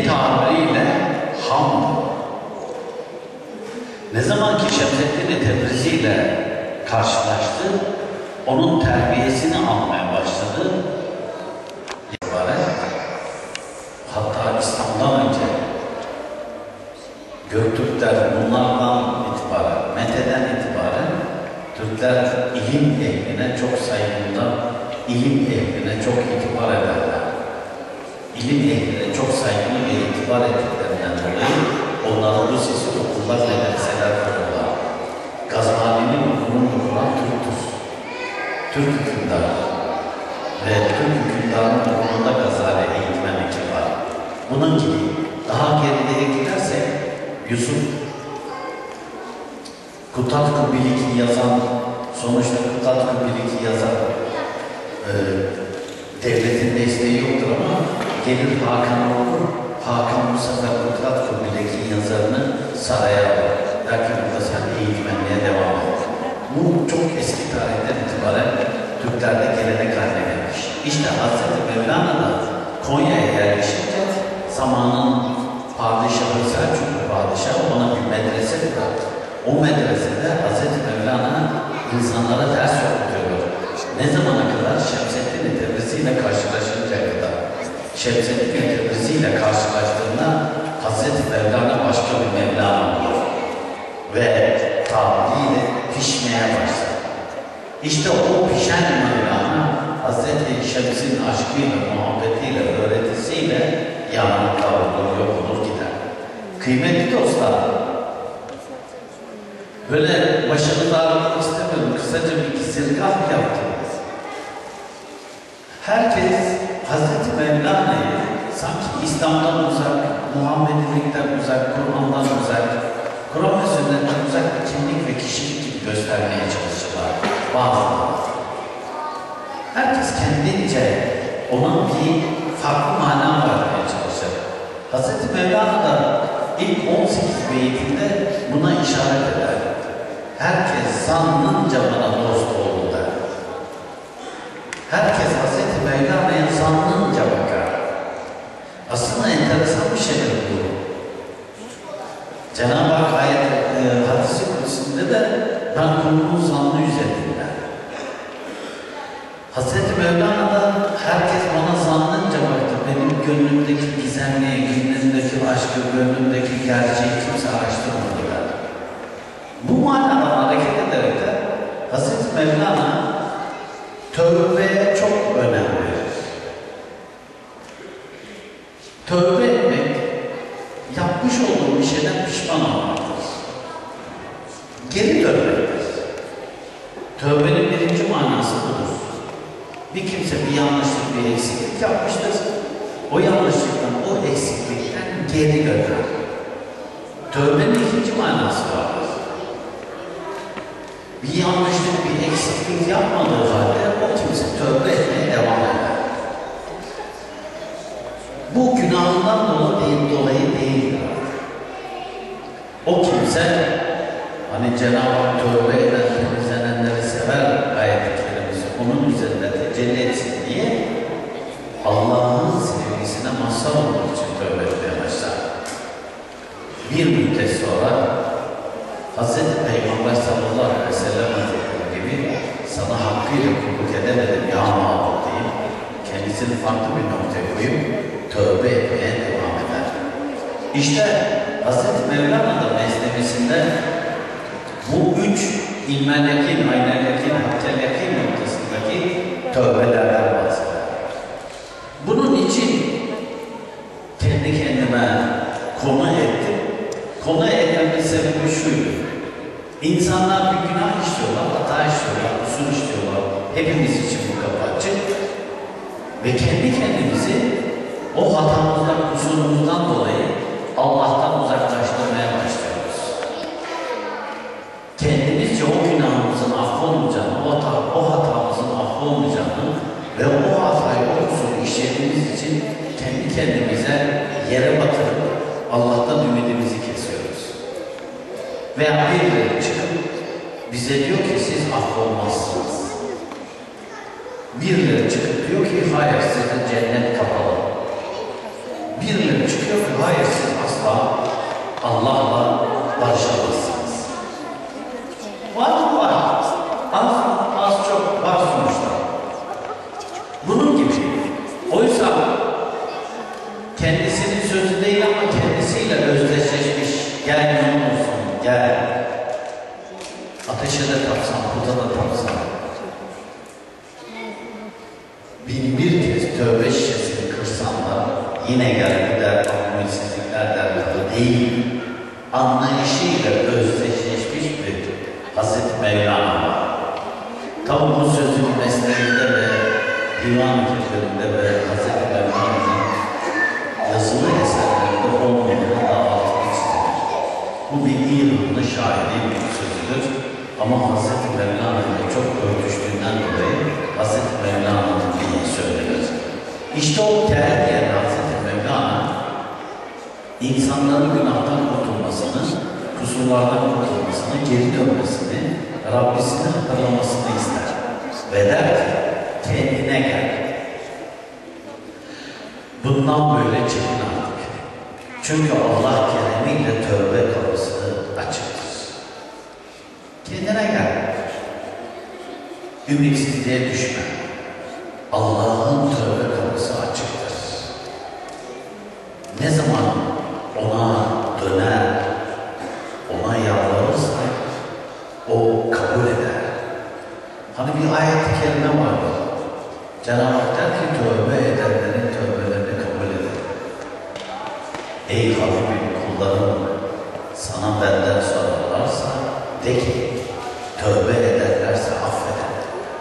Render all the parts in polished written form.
tabiriyle hamd. Ne zaman ki Şemseddin Tebrizi ile karşılaştı, onun terbiyesini almaya başladı. Hatta İslam'dan önce Göktürkler bunlardan itibaren, Mete'den itibaren Türkler ilim ehline çok saygılı, ilim ehline çok itibar ederler. İlim ehline çok saygılı ve itibar ettiklerinden dolayı onların bu sesi okullar ve medreseler kuruyorlar. Gazali'nin okulunu kuran Türk'tür. Türk hükümdarı. Ve Türk hükümdarının okulunda Gazali eğitmen ekibi var. Bunun gibi daha gerilere gidersek Yusuf Kutat-ı yazan, sonuçta Kutat-ı yazan devletin desteği yoktur ama gelir Hakan olur. Hakan bu sefer Kutat-ı yazarını saraya alır. Belki burada sen eğitmenliğe devam et. Bu çok eski tarihten itibaren Türklerde gelenek haline gelmiş. İşte Hazreti Mevlana da Konya'ya yerleşince zamanın padişahı, Selçuklu padişahı ona bir medrese bıraktı. O medresede Hazreti Mevlana insanlara ders öğretiyor. Ne zamana kadar? Şemseddin Tebrizi ile karşılaşıncaya kadar. Şemseddin Tebrizi ile karşılaştığında Hazreti Mevlana başka bir Mevlana olur. Ve tabiriyle pişmeye başlar. İşte o pişen Mevlana Hazreti Şems'in aşkıyla, muhabbetiyle, öğretisiyle yanına kavrulur, yok olur gider. Kıymetli dostlar, böyle başını ağrımak istemiyorum, kısaca bir kisirgah yaptım. Herkes Hazreti Mevlana'yı sanki İslam'dan uzak, Muhammedilikten uzak, Kur'an'dan uzak, Kur'an ve sünnetten uzak bir kimlik ve kişilik gibi göstermeye çalışırlar bazıları. Herkes kendince ona bir farklı mana vermeye çalışır. Hazreti Mevlana da ilk 18 beytinde buna işaret eder. Herkes zannınca bana dost oldu der. Herkes Hazreti Mevlana'ya zannınca bakar. Aslında enteresan bir şeydir bu. Cenab-ı Hak hadis-i kutsinde de ben kulumun zannı üzerinde. Hazreti Mevlana'da herkes bana zannınca baktı. Benim gönlümdeki gizemliği, gönlümdeki aşkı, gönlümdeki gerçeği kimse araştırmadı der. Bu manadan hareket ederek de Hazreti Mevlana tövbeye çok önem verir. Tövbe etmek, yapmış olduğum bir şeyden pişman olmaktır. Geri dönmektir. Tövbenin birinci manası budur. Bir kimse bir yanlışlık, bir eksiklik yapmıştır. O yanlışlıktan, o eksiklikten geri döner. Tövbenin ikinci manası vardır. Bir yanlışlık, bir eksiklik yapmadığı halde o kimse tövbe etmeye devam eder. Bu günahından dolayı değildir. O kimse, hani Cenab-ı Hak tövbe eden, temizlenenleri sever ayet-i kerimesi, onun üzerinde tecelli etsin diye Allah'ın sevgisine mazhar olmak için tövbe etmeye başlar. Bir müddet sonra Hz. Peygamber sallallahu aleyhi ve sellem gibi sana hakkıyla kulluk edemedim ya mağdur deyip kendisini farklı bir noktaya koyup tövbe etmeye devam eder. İşte Hz. Mevlana da mesnevisinde bu üç ilmel yakin, aynel yakin, hakkel yakin noktasındaki tövbelerden bahseder. Bunun için kendi kendime konu ettim. Konu etmemin sebebi şuydu. İnsanlar bir günah işliyorlar, hata işliyorlar, kusur işliyorlar. Hepimiz için bu kapı açık. Ve kendi kendimizi o hatamızdan, kusurumuzdan dolayı Allah'tan uzaklaştırmaya başlıyoruz. Kendimizce o günahımızın affolmayacağını, o hatamızın affolmayacağını ve o hatayı, o kusuru işlediğimiz için kendi kendimize yere batırıp Allah'tan ümidimizi kesiyoruz. Veya birileri çıkıp bize diyor ki siz affolmazsınız. Birileri çıkıp diyor ki hayır sizin cennet kapalı. Birileri çıkıyor ki yine gel bu der, ümitsizlikler derdi değil, anlayışıyla özdeşleşmiş bir Hazreti Mevlana var. Tam bu sözün mesleğinde ve divan fikirlerinde ve Hazreti Mevlana'nın yazılı eserlerinde olmayanı da altını çizilir. Bu bir İranlı şairi bir sözüdür. Ama Hazreti Mevlana ile çok örtüştüğünden dolayı Hazreti Mevlana'nın diye söylenir. İşte o terbiyen Hazreti Mevlana insanların günahtan kurtulmasını, kusurlardan kurtulmasını, geri dönmesini, Rabbisini hatırlamasını ister. Ve der ki, kendine gel. Bundan böyle çekin artık. Çünkü Allah keremiyle tövbe kapısını açıktır. Kendine gel. Ümitsizliğe düşme. Allah'ın tövbe kapısı açıktır. Ne zaman ona döner, ona yalvarırsa o kabul eder. Hani bir ayet-i kerime vardı. Cenab-ı Hak der ki tövbe edenlerin tövbelerini kabul eder. Ey Habibim kullarım, sana benden sorarlarsa de ki tövbe ederlerse affeder.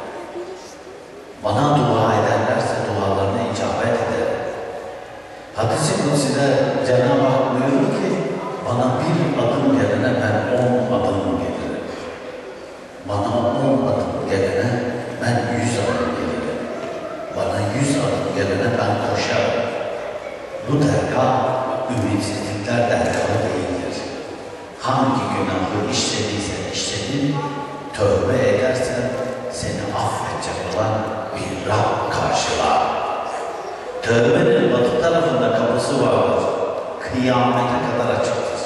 Bana dua ederlerse dualarına icabet eder. Hadis-i Kutsi'de Cenab-ı Hak buyurur ki bana bir adım gelene ben 10 adım gelirim. Bana 10 adım gelene ben 100 adım gelirim. Bana 100 adım gelene ben koşarım. Bu dergah ümitsizlikler dergahı değildir. Hangi günahı işlediysen işledin, tövbe edersen seni affedecek olan bir Rab karşılar. Tövbenin batı tarafında kapısı vardır. Kıyamete kadar açıktır.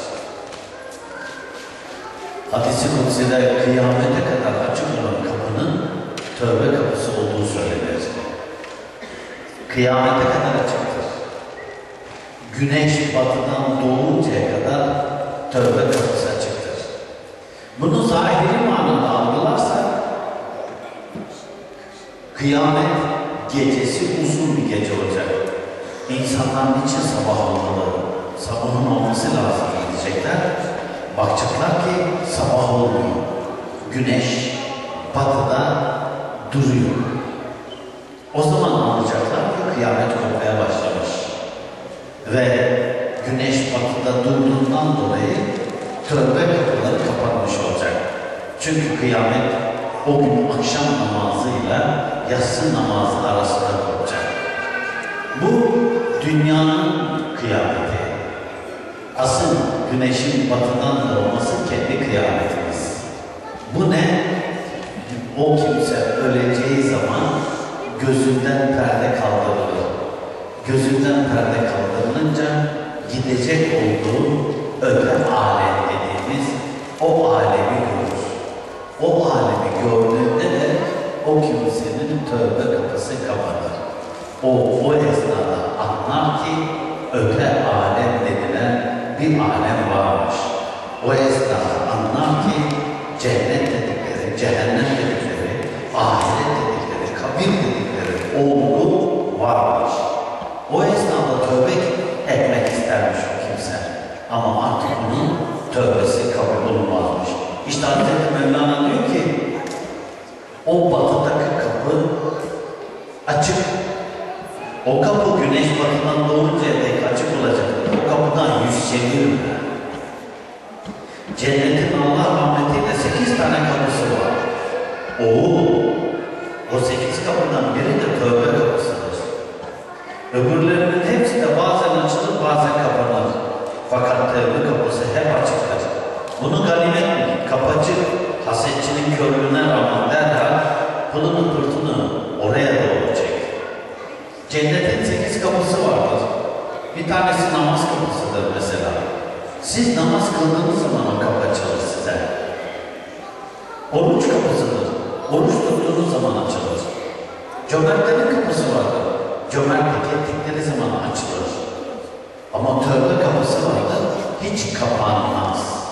Hadis-i Kutsi'de kıyamete kadar açık olan kapının tövbe kapısı olduğu söylenir. Kıyamete kadar açıktır. Güneş batıdan doğuncaya kadar tövbe kapısı açıktır. Bunu zahiri manada algılarsak kıyamet gecesi uzun bir gece olacak. İnsanlar niçin sabah olmalı? Sabahın olması lazım diyecekler. Bakacaklar ki sabah olmuyor. Güneş batıda duruyor. O zaman anlayacaklar ki kıyamet kopmaya başlamış. Ve güneş batıda durduğundan dolayı tövbe kapıları kapanmış olacak. Çünkü kıyamet o gün akşam namazıyla yatsı namazı arasında kopacak. Bu dünyanın kıyameti. Asıl güneşin batıdan doğması kendi kıyametimiz. Bu ne? O kimse öleceği zaman gözünden perde kaldırılır. Gözünden perde kaldırılınca gidecek olduğu öte alem dediğimiz o alemi görür. O alemi gördüğünde de o kimsenin tövbe kapısı kapanır. O esnada anlar ki öte alem denilen bir alem varmış. O esnada anlar ki cennet dedikleri, cehennem dedikleri, ahiret dedikleri, kabir dedikleri olgu varmış. O esnada tövbe etmek istermiş o kimse. Ama artık onun tövbesi kabul olmazmış. İşte Hazreti Mevlana diyor ki o batıdaki kapı açık. O kapı güneş batıdan doğuncaya dek açık olacak. O kapıdan yüz çevirme. Cennetin Allah rahmetiyle 8 tane kapısı var. O 8 kapıdan biri de tövbe kapısıdır. Öbürlerinin hepsi de bazen açılır, bazen kapanır. Fakat tövbe kapısı hep açıktır. Bunu ganimet mi? Kapıcı, hasetçinin körlüğüne rağmen derhal pılını pırtını oraya doğru çek. Cennetin 8 kapısı vardır. Bir tanesi namaz kapısıdır mesela. Siz namaz kıldığınız zaman o kapı açılır size. Oruç kapısıdır. Oruç tuttuğunuz zaman açılır. Cömertlerin kapısı vardır. Cömertlik ettikleri zaman açılır. Ama tövbe kapısı vardır. Hiç kapanmaz.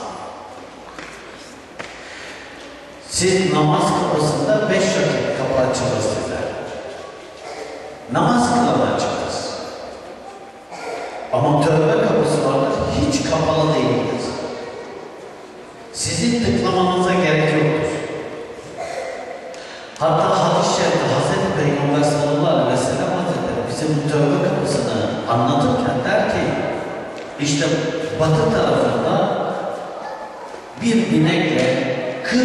Siz namaz kapısında 5 vakit kapı açılır size. Namaz kılana açılır. anlatırken der ki, işte batı tarafında bir binekle 40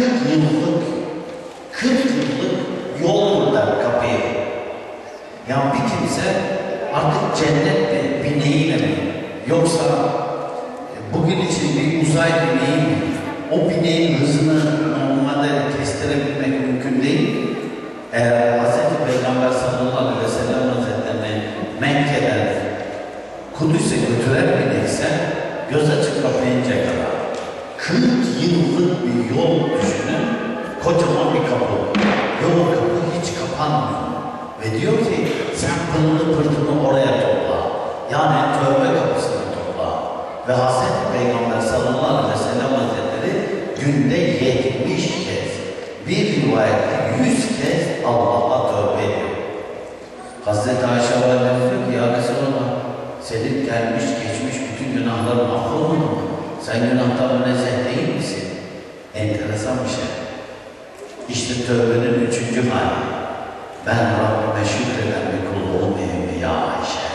yıllık yol der kapıya. Yani bir kimse artık cennet bineğiyle mi, yoksa bugün için bir uzay bineği mi, o bineğin hızını normalde kestirebilmek mümkün değil. Eğer Hz. Peygamber sallallahu aleyhi ve sellem Hazretlerini Mekke'den Kudüs'e götüren binekse göz açıp kapayıncaya kadar 40 yıllık bir yol düşünün, kocaman bir kapı. Yol kapı hiç kapanmıyor. Ve diyor ki sen pılını pırtını oraya topla. Yani tövbe kapısını topla. Ve Hz. Peygamber sallallahu aleyhi ve sellem Hazretleri günde 70 kez, bir rivayette 100 kez Allah'a tövbe ediyor. Hazreti Ayşe Validemiz diyor ki ya Resulallah, senin gelmiş geçmiş bütün günahların affolmadı mı? Sen günahtan münezzeh değil misin? Enteresan bir şey. İşte tövbenin 3. hali. Ben Rabbime şükreden bir kul olmayayım mı ya Ayşe?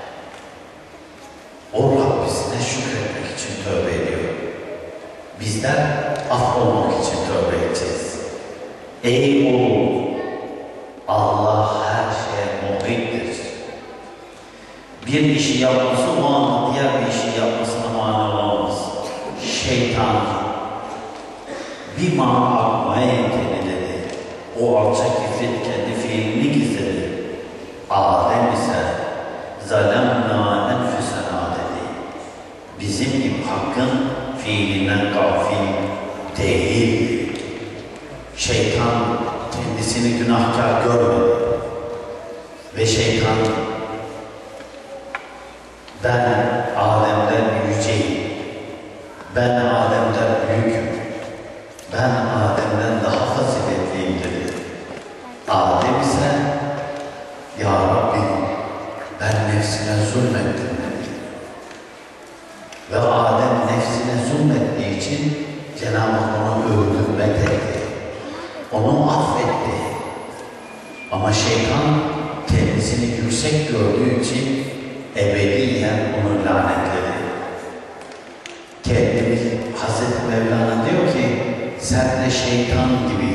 O Rabbisine şükretmek için tövbe ediyor. Bizler affolmak için tövbe edeceğiz. Ey oğul! Allah her şeye muhittir. Bir işi yapması o anda diğer bir işi yapmasına mani olamaz. Şeytan bir aklıma yelteni dedi. O alçak ifrit kendi fiilini gizledi. Adem ise zalemna enfüsena dedi. Bizim gibi hakkın fiilinden gafil değil. Şeytan kendisini günahkar görmedi. Ve şeytan ben Adem'den yüceyim. Ben Adem'den büyüküm. Ben Adem'den daha faziletliyim dedi. Adem ise ya Rabbi ben nefsine zulmettim dedi. Ve Adem nefsine zulmettiği için Cenab-ı Hak onu öldürmek etti. Onu affetti. Ama şeytan kendisini yüksek gördüğü için ebediyen onu lanetledi. Kendimiz Hazreti Mevlana diyor ki sen de şeytan gibi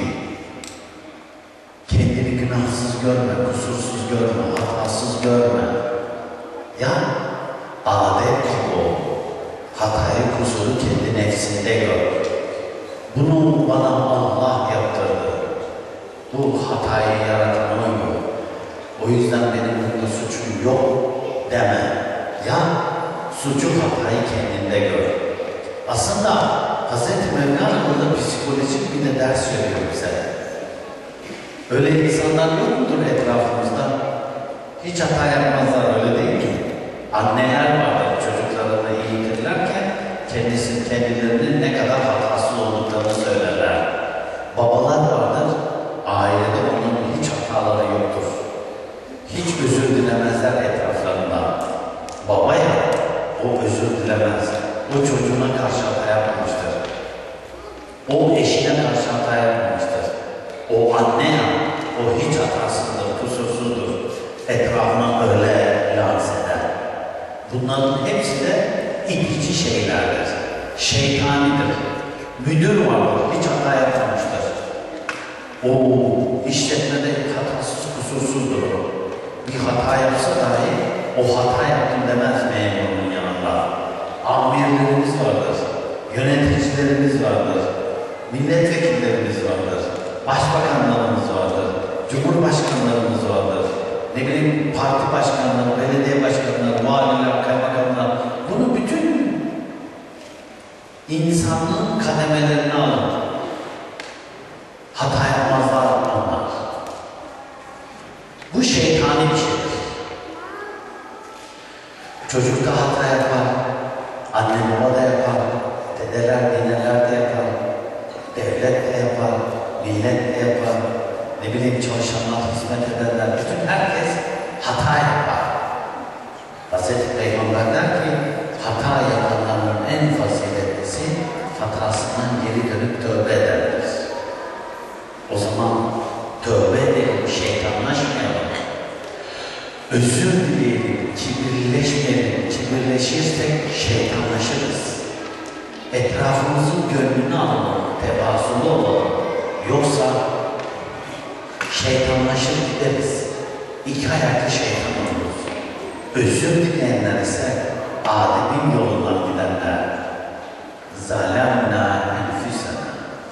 kendini günahsız görme, kusursuz görme, hatasız görme. Ya Adem gibi ol. Hatayı, kusuru kendi nefsinde gör. Bunu bana Allah yaptırdı. Bu hatayı yaratan oydu. O yüzden benim bunda suçum yok deme. Ya suçu, hatayı kendinde gör. Aslında Hz. Mevlana burada psikolojik bir de ders veriyor bize. Öyle insanlar yok mudur etrafımızda? Hiç hata yapmazlar, öyle değil mi? Anneler vardır, çocuklarını eğitirlerken kendilerinin ne kadar hatasız olduklarını söylerler. Babalar vardır, ailede onun hiç hataları yoktur. Hiç özür dilemezler etraflarında. Baba ya, o özür dilemez. O çocuğuna karşı hata yapmamıştır. O eşine karşı hata yapmamıştır. O anne ya, o hiç hatasızdır, kusursuzdur. Etrafına öyle lanse eder. Bunların hepsi de itici şeylerdir. Şeytanidir. Müdür vardır, hiç hata yapmamıştır. O işletmede hatasız, kusursuzdur o. Bir hata yapsa dahi o hata yaptım demez memurun yanında. Amirlerimiz vardır, yöneticilerimiz vardır, milletvekillerimiz vardır, başbakanlarımız vardır, cumhurbaşkanlarımız vardır, ne bileyim parti başkanları, belediye başkanları, valiler, kaymakamlar. Bunu bütün insanlığın kademelerine alın. Hata yapmazlar onlar. Bu şeytani bir şeydir. Çocuk da hata yapar, anne baba da yapar, dedeler, nineler de yapar, devlet de yapar, millet de yapar, ne bileyim çalışanlar, hizmet ederler, bütün herkes hata yapar. Hazreti Peygamber der ki, hata yapanların en faziletlisi hatasından geri dönüp tövbe ederler. O zaman tövbe edelim, şeytanlaşmayalım. Özür dileyelim, kibirleşmeyelim. Gülüşürsek şeytanlaşırız. Etrafımızın gönlünü alalım, tevazulu olalım. Yoksa şeytanlaşır gideriz. İki ayaklı şeytan oluruz. Özür dileyenler ise Adem'in yolundan gidenler. Zalemna enfüsena.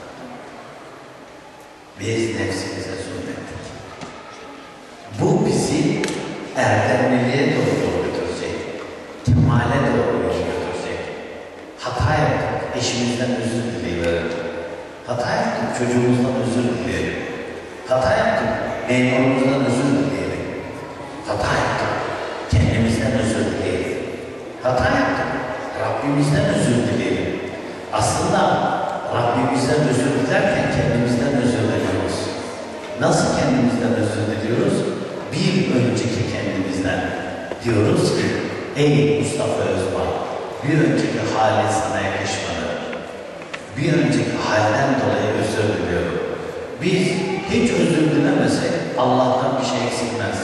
Biz nefsimize zulmettik. Bu bizi erdemliliğe doğru götürecek. Kemale doğru götürecek. Hata yaptık. Eşimizden özür dileyelim. Hata yaptık. Çocuğumuzdan özür dileyelim. Hata yaptık. Memurumuzdan özür dileyelim. Hata yaptık. Kendimizden özür dileyelim. Hata yaptık. Rabbimizden özür dileyelim. Aslında Rabbimizden özür dilerken kendimizden özür diliyoruz. Nasıl kendimizden özür diliyoruz? Bir önceki kendimizden diyoruz ki, ey Mustafa Özbay, bir önceki hali sana yakışmadı. Bir önceki halden dolayı özür diliyorum. Biz hiç özür dilemesek Allah'tan bir şey eksilmez.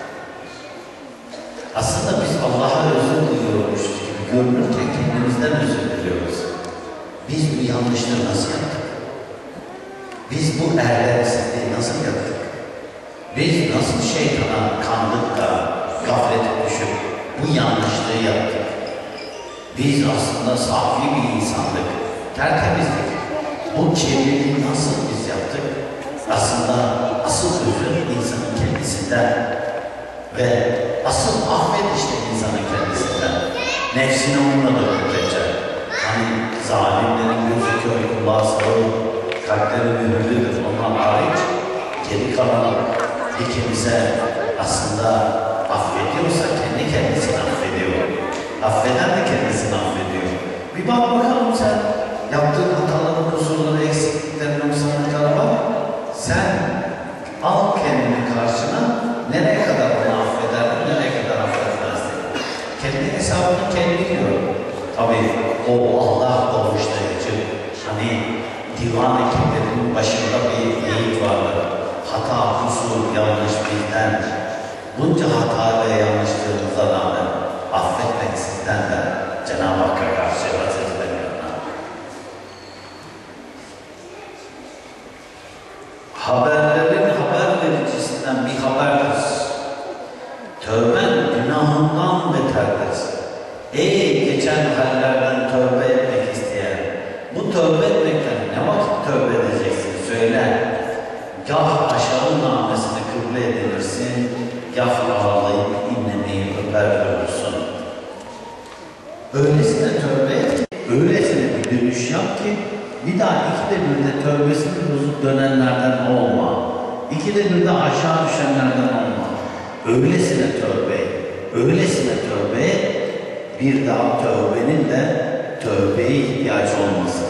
Aslında biz Allah'a özür diliyormuş gibi görünürken kendimizden özür diliyoruz. Biz bu yanlışlığı nasıl yaptık? Biz bu erdemsizliği nasıl yaptık? Biz nasıl şeytana kandık da gaflete düşüp bu yanlışlığı yaptık? Biz aslında safi bir insandık, tertemizdik. Bu kirliliği nasıl biz yaptık? Aslında asıl özür insanın kendisinden ve asıl affediş de insanın kendisinden. Nefsini onunla da öldürecek. Hani zalimlerin gözü kör, kulağı sağır, kalpleri mühürlüdür. Onlar hariç geri kalan ikimize aslında affediyorsa kendi kendisini affediyor. Affeden de kendisini affediyor. Bir bak bakalım sen yaptığın hataları, kusurları, eksiklikleri, noksanlıklara bak. Sen al kendini karşına, nereye kadar onu affederdin, nereye kadar affetmezdin. Kendi hesabını kendi biliyor. Tabii o Allah doğuşlayıcı, hani divan ekiplerinin başında bir yiğit vardır. Hata, kusur, yanlış bizden. Bunca hata ve yanlışlığımıza rağmen affetmek sizden de Cenab-ı Hakk'a karşı vazifelerini. Haberlerin haber vericisinden bir haberdir. Tövben günahından beterdir. Ey geçen hallerden tövbe etmek isteyen, bu tövbe etmekten ne vakit tövbe edeceksin söyle. Gah aşağı namesini kıble edilirsin, gah ağlayıp inlemeyi öper görürsün. Öylesine tövbe et, öylesine bir dönüş yap ki bir daha ikide bir de tövbesini bozup dönenlerden olma. İkide bir de aşağı düşenlerden olma. Öylesine tövbe et, öylesine tövbe et, bir daha tövbenin de tövbeye ihtiyaç olmasın.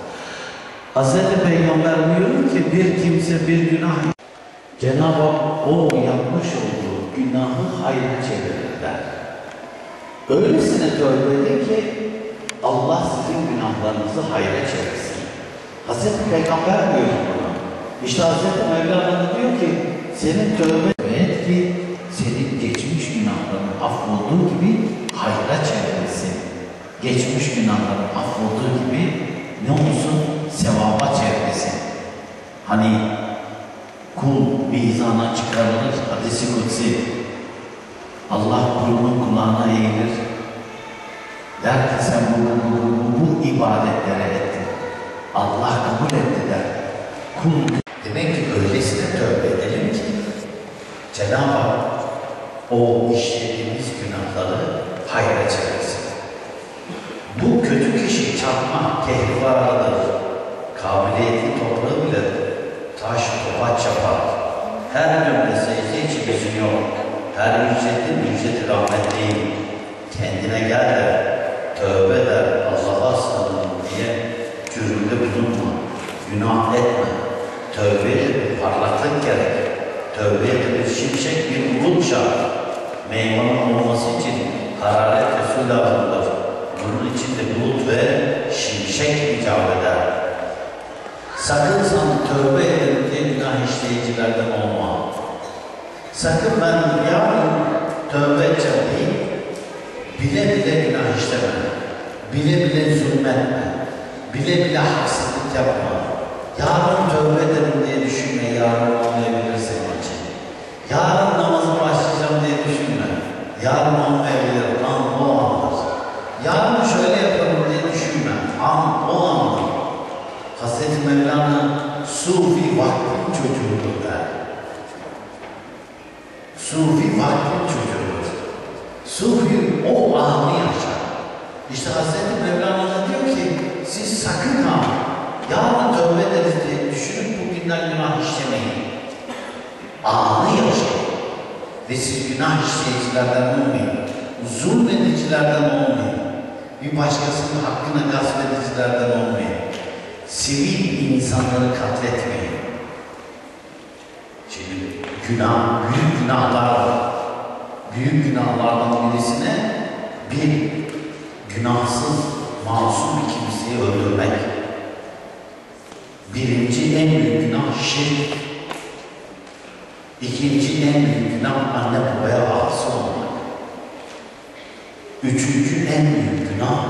Hz. Peygamber buyuruyor ki bir kimse bir günah, Cenab-ı Hak o yapmış olduğu günahı hayra çevirirler. Öylesine tövbe edin ki Allah sizin günahlarınızı hayra çevirsin. Hz. Peygamber buyuruyor buna. İşte Hz. Mevlana diyor ki senin tövbe et ki senin geçmiş günahların affolduğu gibi hayra çevrilsin. Geçmiş günahların affolduğu gibi ne olsun? Sevaba çevrilsin. Hani kul mizana çıkarılır, hadis-i kutsi. Allah kulunun kulağına eğilir. Der ki sen bu ibadetleri ettin. Allah kabul etti der. Kul demek ki öylesine tövbe edelim ki Cenab-ı Hak o işlediğimiz günahları hayra çevirsin. Bu kötü kişi çarpma, kehribarlıdır. Kabiliyetli toprağı bile taş, topaç yapar. Her cümle secde için üzülüyor. Her ücreti rahmet değil. Kendine gel der, tövbe der, Allah'a sığınırım diye cürümde bulunma. Günah etme. Tövbeye bir parlaklık gerek. Tövbeye bir şimşek, bir bulut şart. Meyvanın olması için hararet ve su lazımdır. Bunun için de bulut ve şimşek icap eder. Sakın sen tövbe edelim diye günah işleyicilerden olma. Sakın ben yarın tövbe edeceğim değil, bile bile günah işleme. Bile bile zulmetme. Bile bile haksızlık yapma. Yarın tövbe ederim diye düşünme, yarın olmayabilir senin için. Yarın namaza başlayacağım diye düşünme. Yarın olmayabilir, an o andır. Yarın şöyle yaparım diye düşünme, an o andır. Hazreti Mevlana Sufi vaktin çocuğudur der. Sufi vaktin çocuğudur. Sufi o anı yaşar. İşte Hazreti Mevlana da diyor ki, siz sakın ha, yarın tövbe ederiz diye düşünüp bugünden günah işlemeyin. Anı yaşayın. Ve siz günah işleyicilerden olmayın. Zulmedicilerden olmayın. Bir başkasının hakkını gasp edicilerden olmayın. Sivil insanları katletmeyin. Şimdi günah, büyük günahlar var. Büyük günahlardan birisine bir günahsız, masum bir kimseyi öldürmek. Birinci en büyük günah şirk. İkinci en büyük günah anne babaya asi olmak. Üçüncü en büyük günah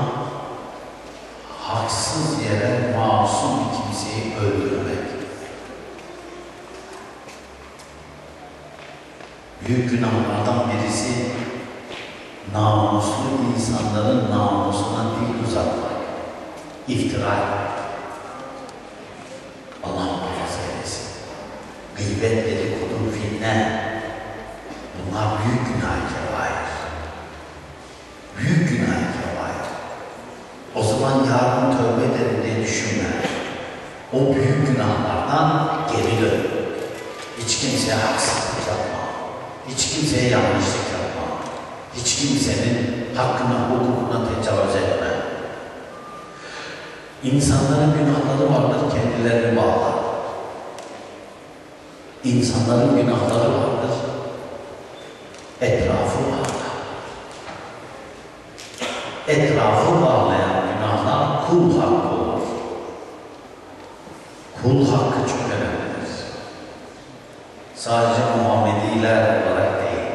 haksız yere masum bir kimseyi öldürmek. Büyük günahlardan birisi namuslu insanların namusuna dil uzatmak, iftira etmek. Allah muhafaza eylesin. Gıybet, dedikodu, fitne, bunlar büyük günah-ı kebair. Büyük günah-ı kebair. O zaman yarın tövbe ederim diye düşünme. O büyük günahlardan geri dön. Hiç kimseye haksızlık yapma. Hiç kimseye yanlışlık yapma. Hiç kimsenin hakkına, hukukuna tecavüz etme. İnsanların günahları vardır, kendilerini bağlar. İnsanların günahları vardır, etrafı bağlar. Etrafı bağlayan günahlar kul hakkı olur. Kul hakkı çok önemlidir. Sadece Muhammediler olarak değil,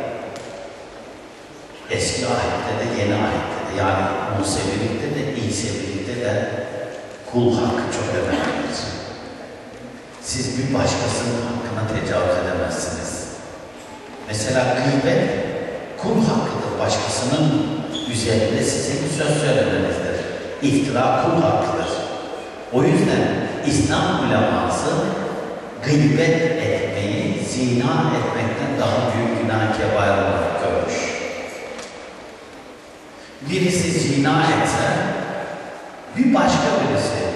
eski ayette de yeni ayette de, yani Musevilikte de İsevilikte de kul hakkı çok önemlidir. Siz bir başkasının hakkına tecavüz edemezsiniz. Mesela gıybet kul hakkıdır. Başkasının üzerinde size bir söz söylemenizdir. İftira kul hakkıdır. O yüzden İslam uleması gıybet etmeyi zina etmekten daha büyük günah kebair olarak görmüş. Birisi zina etse bir başka birisi,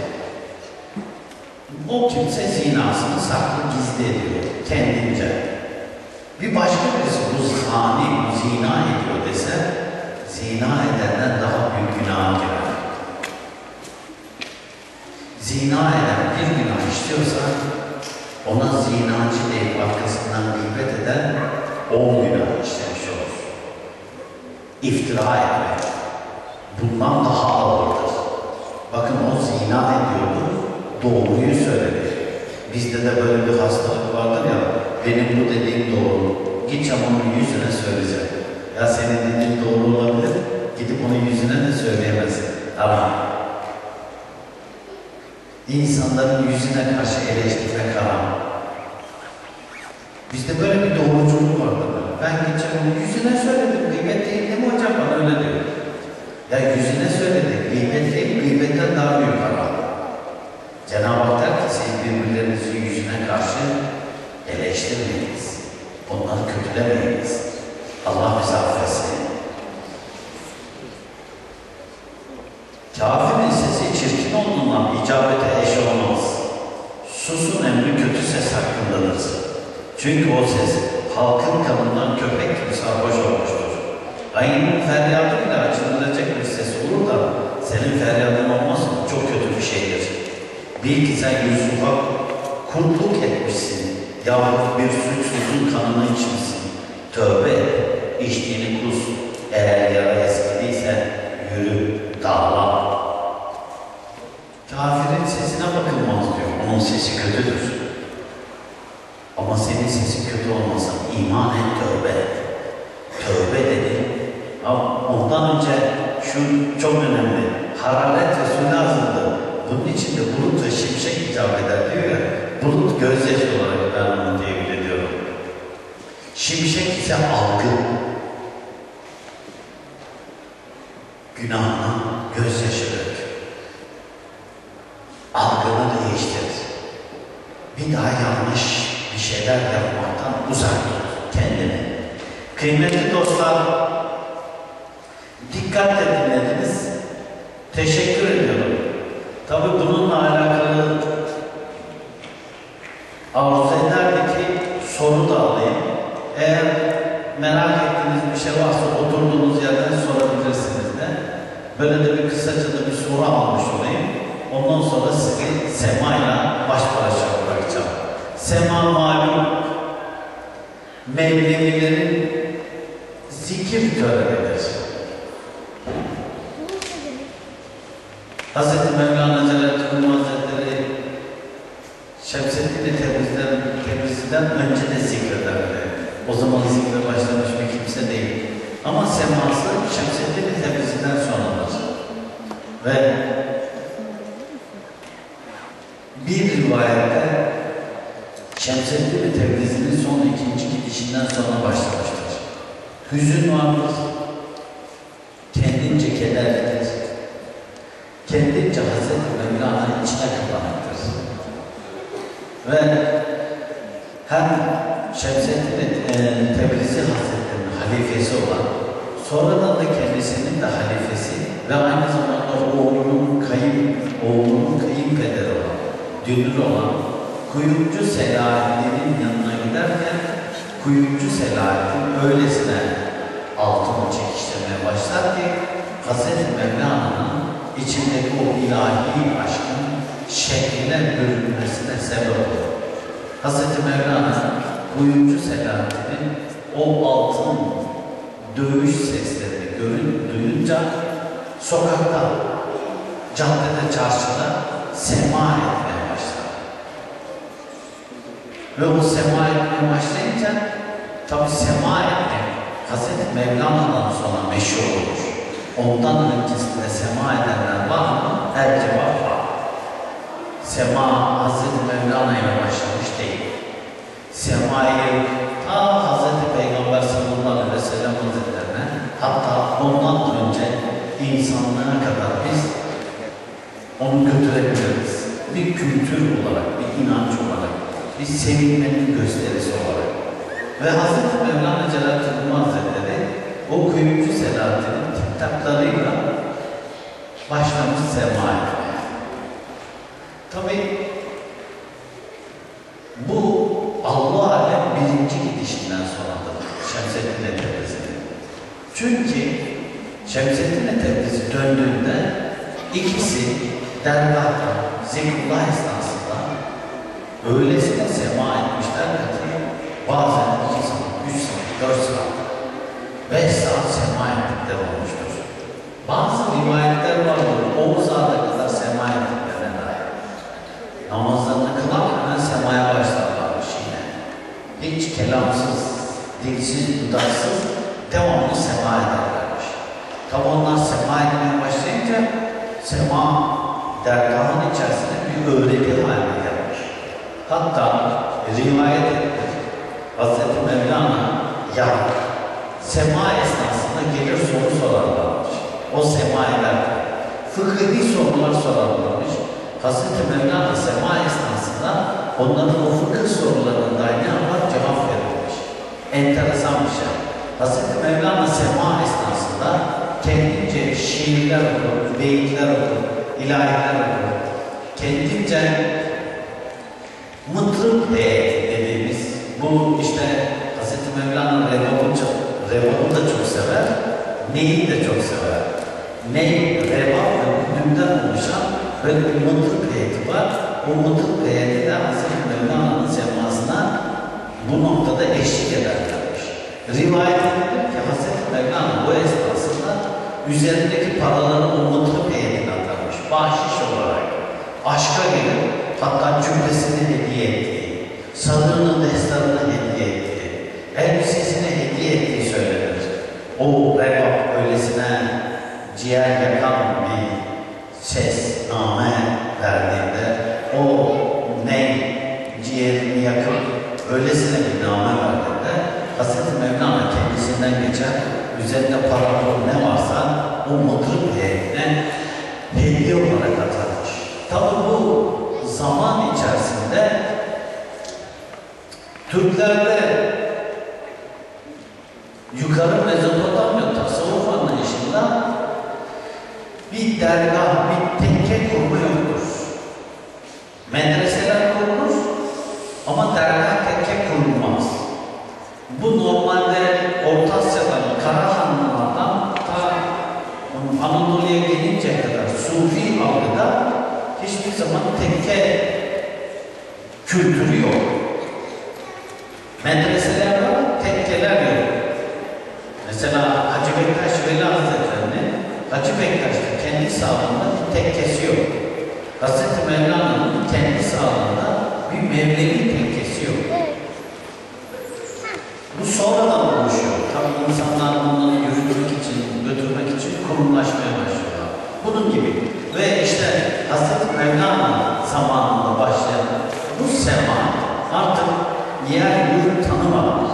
o kimse zinasını saklı gizli ediyor kendince. Bir başka birisi bu zani, bu zina ediyor dese, zina edenden daha büyük günah girer. Zina eden bir günah işliyorsa, ona zinacı deyip arkasından gıybet eden 10 günah işlemiş olur. İftira etmek bundan daha ağırdır. Bakın o zina ediyordu, doğruyu söyledi. Bizde de böyle bir hastalık vardır ya, benim bu dediğim doğru. Gideceğim onun yüzüne söyleyeceğim. Ya senin dediğin doğru olabilir, gidip onun yüzüne de söyleyemezsin. Tamam. İnsanların yüzüne karşı eleştirmek haram. Bizde böyle bir doğruculuk vardır. Ben gideceğim onun yüzüne söyledim, gıybet değil mi hocam? Bana öyle diyor. Ya yüzüne söyledi, gıybet değil, gıybetten daha büyük haram. Cenab-ı Hak der ki siz birbirlerinizin yüzüne karşı eleştirmeyiniz. Onları kötülemeyiniz. Allah bizi affetsin. Kafirin sesi çirkin olduğundan icabete eş olmaz. Susun emri kötü ses hakkındadır. Çünkü o ses halkın kanından köpek gibi sarhoş olmuştur. Ayının feryadı bile açılacak bir ses olur da senin feryadın olmaz mı? Çok kötü bir şeydir. Bil ki sen Yusuf'a kurtluk etmişsin. Yahut bir suçsuzun kanını içmişsin. Tövbe et, içtiğini kus. Eğer yara eskidiyse yürü, dağla. Kafirin sesine bakılmaz diyor. Onun sesi kötüdür. Ama senin sesin kötü olmasa iman et, tövbe et. Tövbe dedi. Ama ondan önce şu çok önemli. hararet ve suni azınlığı. Bunun için de bulut ve şimşek icap eder diyor ya, bulut gözyaşı olarak ben onu tevil ediyorum. Şimşek ise algı. Günahına gözyaşı dök. Algını değiştir. Bir daha yanlış bir şeyler yapmaktan uzak tut kendini. Kıymetli dostlar, dikkatle dinlediniz. Teşekkür ediyorum. Tabii bununla alakalı arzu ederdi ki soru da alayım. Eğer merak ettiğiniz bir şey varsa oturduğunuz yerden sorabilirsiniz de. Böyle de bir kısaca da bir soru almış olayım. Ondan sonra sizi semayla baş başa bırakacağım. Sema malum Mevlevilerin zikir törenidir. Hz. Mevlana Celaleddin Hazretleri Şemseddin Tebrizi'den önce de zikrederdi. O zaman zikre başlamış bir kimse değil. Ama seması Şemseddin Tebrizi'den sonradır. Ve bir rivayette Şemseddin Tebrizi'nin son ikinci gidişinden sonra başlamıştır. Hüzün vardır, kendince kederlidir, kendince Hazreti Mevlana'nın içine kapanıktır. Ve hem Şemseddin Tebrizi Hazretleri'nin halifesi olan, sonradan da kendisinin de halifesi ve aynı zamanda oğlunun kayınpederi olan, dünür olan Kuyumcu Selahaddin'in yanına giderken Kuyumcu Selahaddin öylesine altını çekiştirmeye başlar ki Hazreti Mevlana'nın içindeki o ilahi aşkın şekline bürünmesine sebep olur. Hazreti Mevlana Kuyumcu Selahaddin'in o altın dövüş seslerini duyunca sokakta, caddede, çarşıda sema etmeye başlar. Ve o sema etmeye başlayınca tabi sema etmek Hazreti Mevlana'dan sonra meşhur olur. Ondan öncesinde sema edenler var mı? Her cevap var. Sema Hazreti Mevlana ile başlamış değil. Semayı ta Hazreti Peygamber sallallahu aleyhi ve sellem Hazretlerine, hatta ondan önce insanlığa kadar biz onu götürebiliriz. Bir kültür olarak, bir inanç olarak, bir sevilmenin gösterisi olarak. Ve Hazreti Mevlana Celaleddin Hazretleri o Kuyumcu Selahaddin'in kitaplarıyla başlamış sema etmeye. Tabii bu Allah alem birinci gidişinden sonradır Şemseddin Tebrizi'nin. Çünkü Şemseddin Tebrizi döndüğünde ikisi dergahta, zikrullah esnasında öylesine sema etmişler ki bazen 2 saat, 3 saat, 4 saat, 5 saat sema ettikleri olmuştur. Bazı rivayetler vardır, o saate kadar sema ettiklerine dair. Namazlarını kılarken semaya başlarlarmış yine. Hiç kelamsız, dilsiz, dudaksız devamlı sema ederlermiş. Tabi onlar sema etmeye başlayınca sema dergahın içerisinde bir öğreti haline gelmiş. Hatta rivayet edilir. Hazreti Mevlana ya sema esnasında gelir soru sorarlarmış. O sema ederken fıkhi sorular sorarlarmış. Hazreti Mevlana sema esnasında onların o fıkıh sorularına dair ne yapar? Cevap verilmiş. Enteresan bir şey. Hazreti Mevlana sema esnasında kendince şiirler okur, beyitler okur, ilahiler okur. Kendince mıtrık dediğimiz bu işte Hazreti Mevlana revabı da çok sever, neyi de çok sever. Ney, revab ve hüdümden oluşan böyle bir mıtrık heyeti var. O mıtrık heyeti de Hazreti Mevlana'nın semasına bu noktada eşlik ederlermiş. Rivayet edilir ki Hazreti Mevlana bu esnasında üzerindeki paraları o mıtrık heyetine atarmış. Bahşiş olarak. Aşka gelip hatta cübbesini hediye ettiği, sadrının destanını hediye ettiği, elbisesini hediye ettiği söylenir. O revab öylesine ciğer yakan bir kendisinden geçer. Üzerinde para ne varsa o mıkırık heyetine hediye olarak atarmış. Tabi bu zaman içerisinde Türklerde yukarı Mezopotamya tasavvuf anlayışında bir dergah, bir tekke kurma yoktur. Medreseler kurulur ama dergah tekke kurulmaz. Bu normalde Orta Asya'dan, Karahanlılardan ta Anadolu'ya gelinceye kadar Sufi algıda hiçbir zaman tekke kültürü yok. Medreseler var, tekkeler yok. Mesela Hacı Bektaş Veli Hazretleri'nin Hacı Bektaş'ta kendi sağlığında bir tekkesi yok. Hazreti Mevlana'nın kendi sağlığında bir Mevlevi tekkesi yok. Bu sonradan oluşuyor. Tabii insanlar bunları yürütmek için, götürmek için kurumlaşmaya başlıyorlar. Bunun gibi. Ve işte Hazreti Mevlana zamanında başlayan bu sema artık yer yurt tanımadan,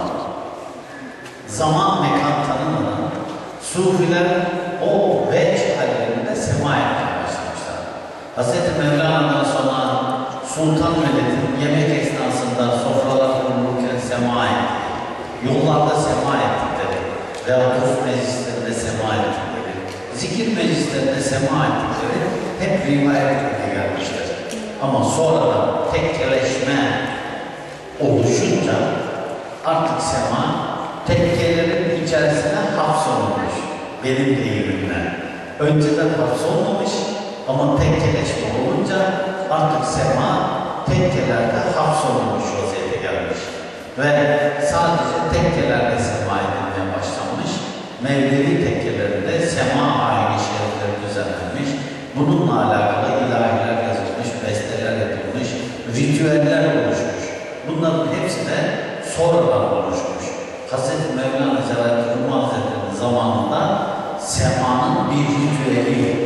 zaman mekan tanımadan Sufiler o veç hallerinde sema etmeye başlamışlar. Hazreti Mevlana'dan sonra Sultan Meled'in yemek esnasında sofralar kurulurken sema etti. Yollarda sema ettikleri veya dost meclislerinde sema ettikleri, zikir meclislerinde sema ettikleri hep rivayet etmeye gelmiştir. Ama sonradan tekkeleşme oluşunca artık sema tekkelerin içerisine hapsolmuş benim deyimimle. Önceden hapsolmamış ama tekkeleşme olunca artık sema tekkelerde hapsolmuş vaziyete gelmiş. Ve sadece tekkelerde sema edilmeye başlanmış. Mevlevi tekkelerinde sema ayini şerifleri düzenlenmiş. Bununla alakalı ilahiler yazılmış, besteler yapılmış, ritüeller oluşmuş. Bunların hepsi de sonradan oluşmuş. Hazreti Mevlana Celaleddin Rumi Hazretleri'nin zamanında semanın bir ritüeli yok.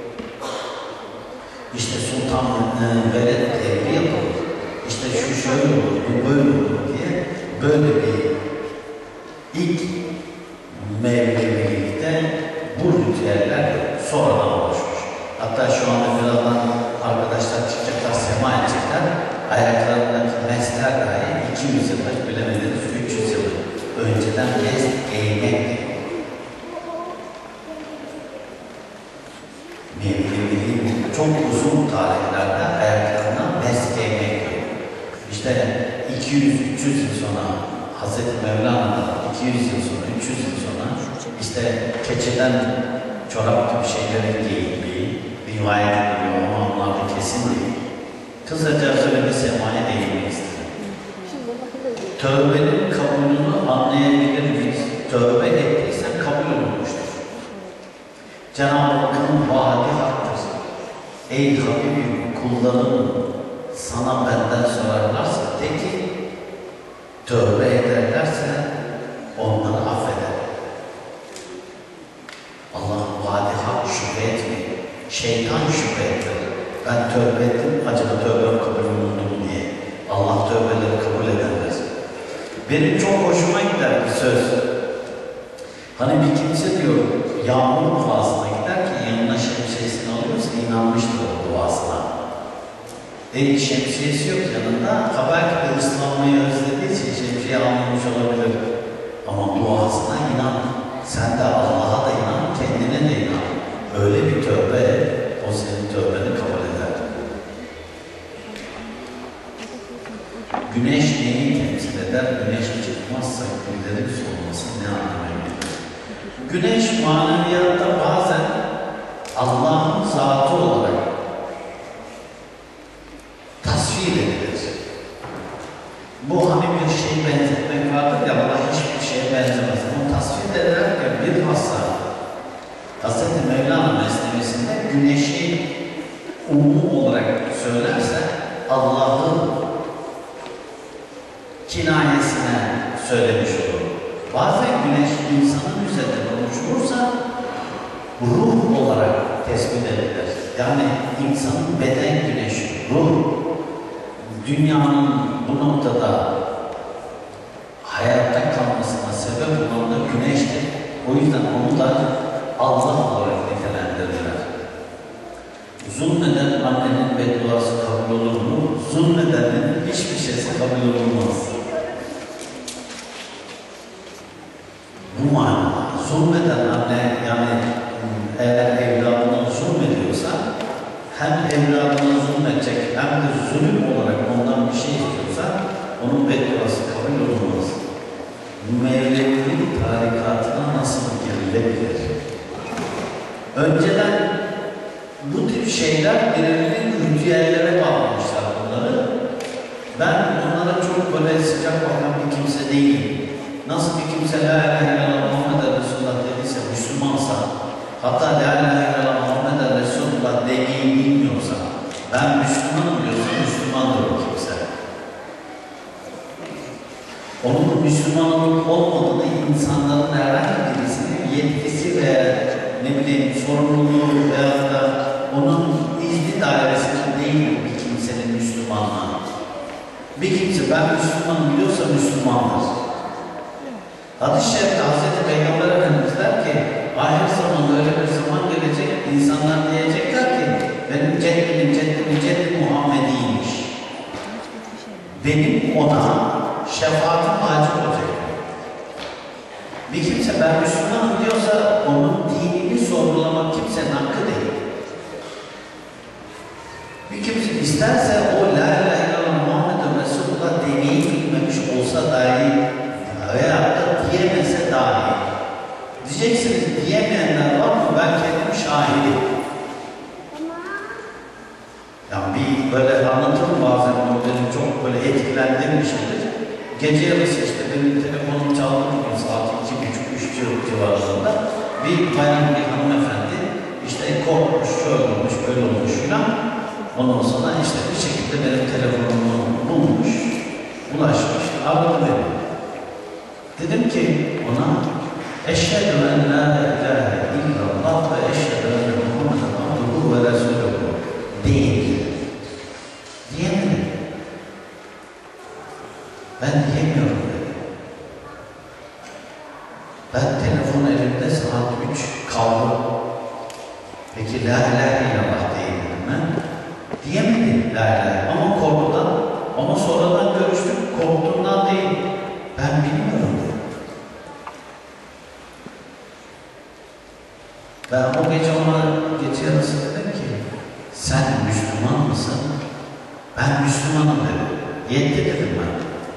İşte Sultan Veled devri yapılır. İşte şu şöyle olur, bu böyle olur diye böyle bir ilk Mevlevilikte bu ritüeller sonradan oluşmuş. Hatta şu anda birazdan arkadaşlar çıkacaklar, sema edecekler. Ayaklarındaki mesler dahi 200 yıllık, bilemediniz 300 yıllık önceden eğmek. Mevleviliğin çok uzun tarihlerde ayaklarına mes eğmek diyor. İşte 200-300 yıl sonra Hazreti Mevlana'dan 200 yıl sonra, 300 yıl sonra işte keçeden çorap gibi şeylerin giyildiği rivayet ediliyor ama onlar da kesin değil. Kısaca şöyle bir semaya değinmek istedim. Tövbenin kabulünü anlayabilir miyiz? Tövbe ettiysen kabul olmuştur. Cenab-ı Hakk'ın vaadi haktır. Ey Habibim, kullarım sana benden sorarlarsa de ki, tövbe ederlerse onları affeder. Allah'ın vaadi hak, şüphe etmeyin. Şeytan şüphe ettir. Ben tövbe ettim, acaba tövbem kabul olundu mu diye. Allah tövbeleri kabul edemez. Benim çok hoşuma gider bir söz. Hani bir kimse diyor, yağmur duasına gider ki yanına şemsiyesini alıyorsa inanmıştır o duasına. Şemsiyesi yok yanında, belki de ıslanmayı özlediği için şemsiye almamış olabilir. Ama duasına inan. Sen de Allah'a da inan, kendine de inan. Öyle bir tövbe, o senin tövbeni kabul eder. Güneş neyi temsil eder? Güneş çıkmazsa güllerin solması ne anlamı gelir? Güneş maneviyatta bazen Allah'ın zatı olarak tasvir edilir. Bu hani bir şey benzetmek vardır ya, Allah hiçbir şeye benzemez. Ama tasvir ederken bir hassa Hazreti Mevlana mesnevesinde güneşi umum olarak söylerse Allah'ın kinayesine söylemiş olur. Bazen güneş insanın üzerinde konuşulursa ruh olarak tespit edilir. Yani insanın beden güneşi, ruh, dünyanın bu noktada hayatta kalmasına sebep olan da güneştir. O yüzden onu da Allah olarak nitelendirdiler. Zulmeden annenin bedduası kabul olur mu? Zulmedenin hiçbir şeysi kabul olmaz. Bu manada zulmeden anne, yani eğer evladına zulmediyorsa hem evladına zulmedecek hem de zulüm olarak ondan bir şey istiyorsa onun bedduası kabul olmaz. Mevlevilik tarikatına nasıl girilebilir? Önceden bu tip şeyler belirli ritüellere bağlamışlar bunları. Ben onlara çok böyle sıcak bakan bir kimse değilim. Nasıl bir kimse la ilahe illallah Muhammed Resulullah dediyse Müslümansa, hatta la ilahe illallah Muhammed Resulullah demeyi bilmiyorsa, ben Müslümanım diyorsa Müslümandır o kimse. Onun Müslüman olup olmadığını insanların herhangi birisinin yetkisi veya ne bileyim sorumluluğu veya da onun izni dairesinde değil bir kimsenin Müslümanlığı. Bir kimse ben Müslümanım diyorsa Müslümandır. Hadis-i şerifte Hazreti Peygamber Efendimiz der ki ahir zamanda öyle bir zaman gelecek, insanlar diyecekler ki benim ceddim Muhammed'iymiş. Benim ona şefaatim acil olacak. Bir kimse ben Müslümanım diyorsa onun dinini sorgulamak kimsenin hakkı değil. Bir kimse isterse o la ilahe illallah Muhammed Resulullah demeyi bilmemiş olsa dahi veya da diyemese dahi. Diyeceksiniz diyemeyenler var mı? Ben kendim şahidim. Yani bir böyle anlatırım bazen o benim çok böyle etkilendiğim bir şeydir. Gece yarısı işte benim telefonum çaldı bugün saat 2.30-3 civarında. Bir bayan bir hanımefendi işte korkmuş, şöyle olmuş, böyle olmuş filan. Ondan sonra işte bir şekilde benim telefonumu bulmuş, ulaşmış, aradı beni. Dedim ki ona eşhedü en la ilahe illallah ve eşhedü enne Muhammeden abduhu ve resuluhu değil. Diyemedim. Ben diyemiyorum dedi. Ben telefon elimde saat 3 kaldım. Peki la ilahe illallah değil dedim ben. Diyemedim la ilahe ama korkudan, ama sonradan görüştük korktuğundan değil. Ben bilmiyorum dedi. Ben o gece ona gece yarısı dedim ki sen Müslüman mısın? Ben Müslümanım dedim. Yetti dedim ben.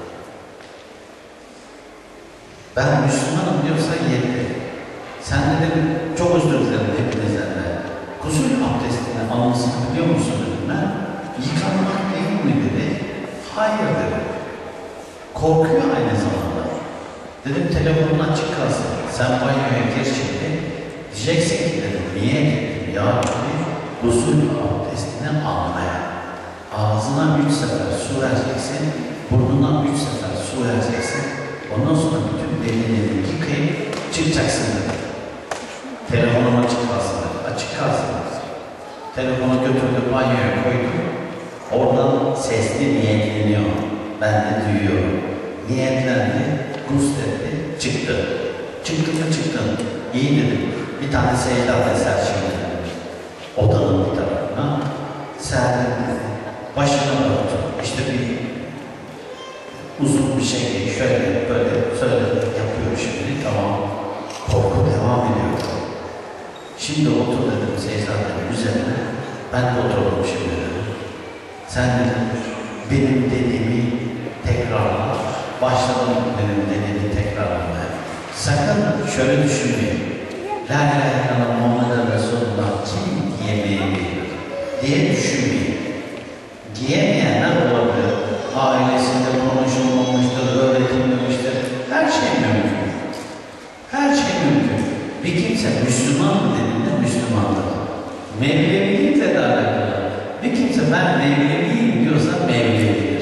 Ben Müslümanım diyorsan yetti. Sen dedim çok özür dilerim hepinizden de. Gusül abdestini almasını biliyor musun dedim ben. Yıkanmak değil mi dedi. Hayır dedi. Korkuyor aynı zamanda. Dedim telefonun açık kalsın. Sen banyoya gir şimdi. Diyeceksin ki dedim niye gittim ya Rabbi? Gusül abdestini almaya. Ağzına 3 sefer su vereceksin. Burnuna 3 sefer su vereceksin. Ondan sonra bütün bedenini yıkayıp çıkacaksın dedi. Telefonum açık kalsın dedi. Açık kalsın dedi. Telefonu götürdü banyoya koydum. Oradan sesli niyetleniyor. Ben de duyuyorum. Niyetlendi, gusletti, çıktı. Çıktı mı çıktın? İyi dedim. Bir tane secde eser şimdi. Odanın bir tarafına. Serdim dedi. Başına baktı. İşte bir uzun bir şey şöyle böyle söyledi. Yapıyor şimdi. Tamam. Korku devam ediyor. Şimdi otur dedim secdenin üzerine. Ben de oturdum şimdi dedim. Sen dedim benim dediğimi tekrarla. Başladım benim dediğimi tekrarlamaya. Sakın şöyle düşünmeyin. La ilahe illallah Muhammed Resulullah kim diyemeyebilir diye düşünmeyin. Diyemeyenler olabilir. Ailesinde konuşulmamıştır, öğretilmemiştir. Her şey mümkün. Her şey mümkün. Bir kimse Müslüman dediğinde Müslümandır. Mevlevilikle de alakalı. Bir kimse ben Mevleviyim diyorsa Mevlevidir.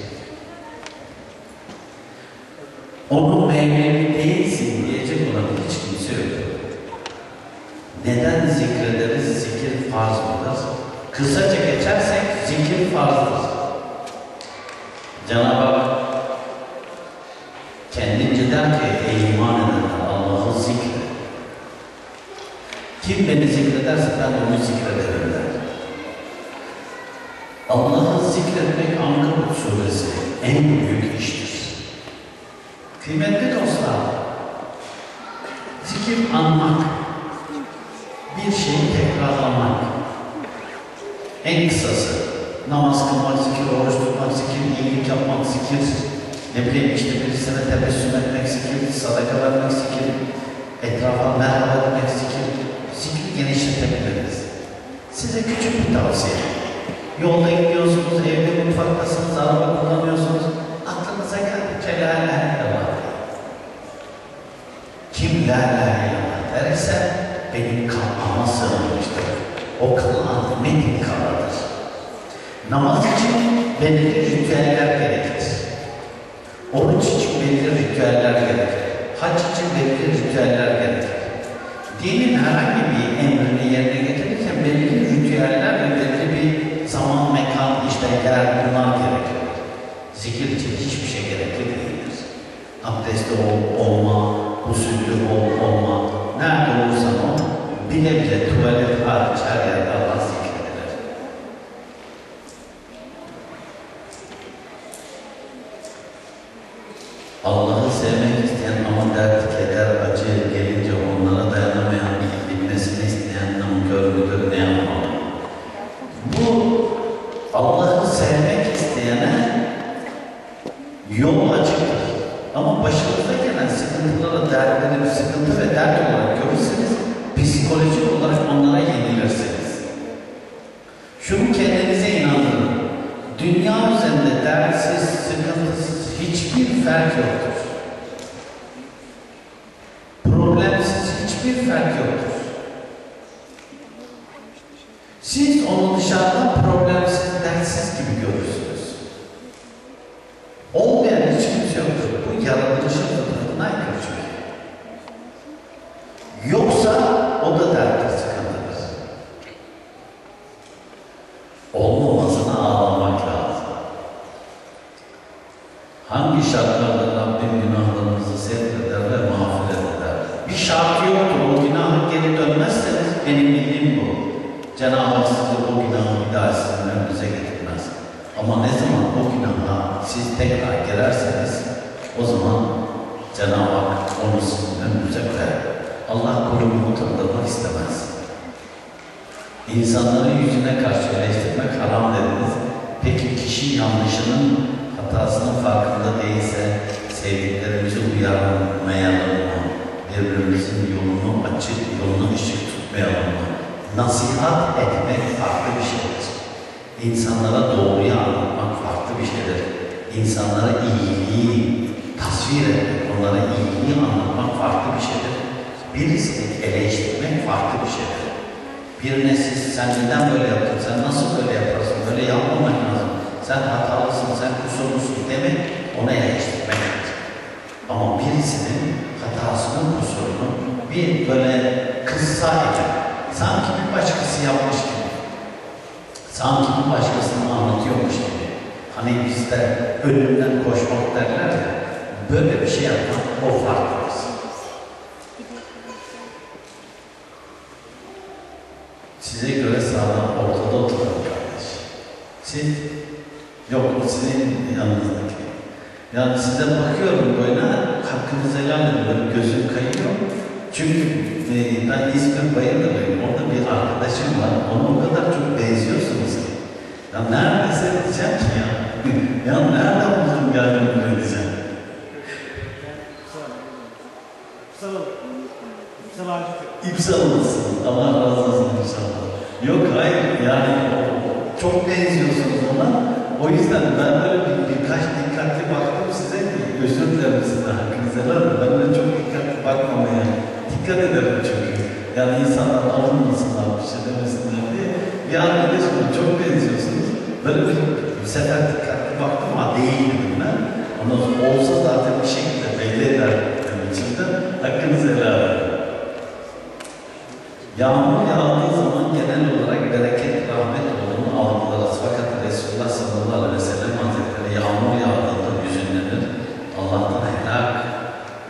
Onun Mevlevi değilsin diyecek olan hiç kimse yok. Neden zikrederiz? Zikir farz mıdır? Kısaca geçersek zikir farzdır. Cenab-ı Hak kendi dediler ki ey iman edenler Allah'ı zikret. Kim beni zikrederse ben onu zikrederim der. Allah'ı zikretmek Ankabut suresi en büyük iştir. Kıymetli dostlar, zikir anmak, bir şeyi tekrarlamak. En kısası namaz kılmak zikir, oruç tutmak zikir, iyilik yapmak zikir, ne bileyim işte birisine tebessüm etmek zikir, sadaka vermek zikir, etrafa merhaba etmek zikir, zikri genişletebiliriz. Size küçük bir tavsiye. Yolda gidiyorsunuz, evde mutfaktasınız, araba kullanıyorsunuz, aklınıza geldikçe la ilahe illallah. Kim la ilahe illallah derse benim kalmama sığınmıştır. O kalan metin kaladır. Namaz için belirli ritüeller gerekir. Oruç için belirli ritüeller gerekir. Hac için belirli ritüeller gerekir. Dinin herhangi bir emrini yerine getirirken belirli ritüeller ve belirli bir zaman, mekan, işte yer bunlar gerekir. Zikir için hiçbir şey gerekli değildir. Abdestli olma, usulü olma, nerede olursan ol, bile bile tuvalet hariç her yerde Allah zikredilir. Allah'ı sevmek isteyen ama dert, keder, acı gelince onlara dayanamayan, bitmesini isteyen nankör müdür, ne yapmalı? Bu Allah'ı sevmek isteyene yol açıktır. Ama başınıza gelen sıkıntılara, dertleri, sıkıntı ve dert olarak görürseniz, psikolojik olarak onlara yenilirsiniz. Şunu kendinize inanın. Dünya üzerinde dertsiz, sıkıntısız hiçbir ferk yoktur. Problemsiz hiçbir ferk yoktur. Siz onu dışarıdan problemsiz, dertsiz gibi görürsünüz. Olmayan hiç kimse yoktur. Bu yaratılışın fıtratına aykırı çünkü. Yoksa o da derttir, sıkıntıdır. Olmamasına ağlamak lazım. Hangi şartlarda Rabbim günahlarınızı seyreder ve mağfiret eder? Bir şartı yoktur. O günaha geri dönmezseniz benim bildiğim bu. Cenab-ı Hak sizi o günahı bir daha sizin önünüze getirmez. Ama ne zaman o günaha siz tekrar girerseniz o zaman Cenab-ı Hak onu sizin önünüze koyar. Allah kulunu utandırmak istemez. İnsanların yüzüne karşı eleştirmek haram dediniz. Peki kişi yanlışının, hatasının farkında değilse sevdiklerimizi uyarmayalım mı? Birbirimizin yolunu açık, yolunu ışık tutmayalım mı? Nasihat etmek farklı bir şeydir. İnsanlara doğruyu anlatmak farklı bir şeydir. İnsanlara iyiliği tasvir etmek, onlara iyiliği anlatmak farklı bir şeydir. Birisini eleştirmek farklı bir şeydir. Birine siz, sen neden böyle yaptın, sen nasıl böyle yaparsın, böyle yapmamak lazım, sen hatalısın, sen kusurlusun demek, ona eleştirmek lazım. Ama birisinin hatasının, kusurunu bir böyle kıssa eder. Sanki bir başkası yapmış gibi, sanki bir başkasını anlatıyormuş gibi. Hani bizde ölümden koşmak derler ya, böyle bir şey yapmak o farklıdır. Size göre sağlam ortada oturun kardeş. Siz, yok o sizin yanınızdaki. Yani size bakıyorum böyle, hakkınızı helal ediyorum, gözüm kayıyor. Çünkü ben İzmir Bayındır'dayım, orada bir arkadaşım var, ona o kadar çok benziyorsunuz ki. Ya neredeyse diyeceğim ki ya, ya nereden buldum geldim buraya diyeceğim. İpsal'lısınız, Allah razı olsun inşallah. Yok hayır, yani çok benziyorsunuz ona, o yüzden ben böyle birkaç dikkatli baktım size, özür dilerim size hakkınızı helal edin. Ben de çok dikkatli bakmamaya dikkat ederim çünkü. Yani insanlar alınmasınlar, bir şey demesinler diye. Bir arkadaşım çok benziyorsunuz. Böyle bir sefer dikkatli baktım ama değil dedim ben. Ondan sonra olsa zaten bir şekilde belli eder benim içimde. Hakkınızı helal edin. Yağmur yağdığı zaman genel olarak bereket, rahmet olduğunu algılarız. Fakat Resulullah sallallahu aleyhi ve sellem Hazretleri yağmur yağdığında hüzünlenir. Allah'tan helak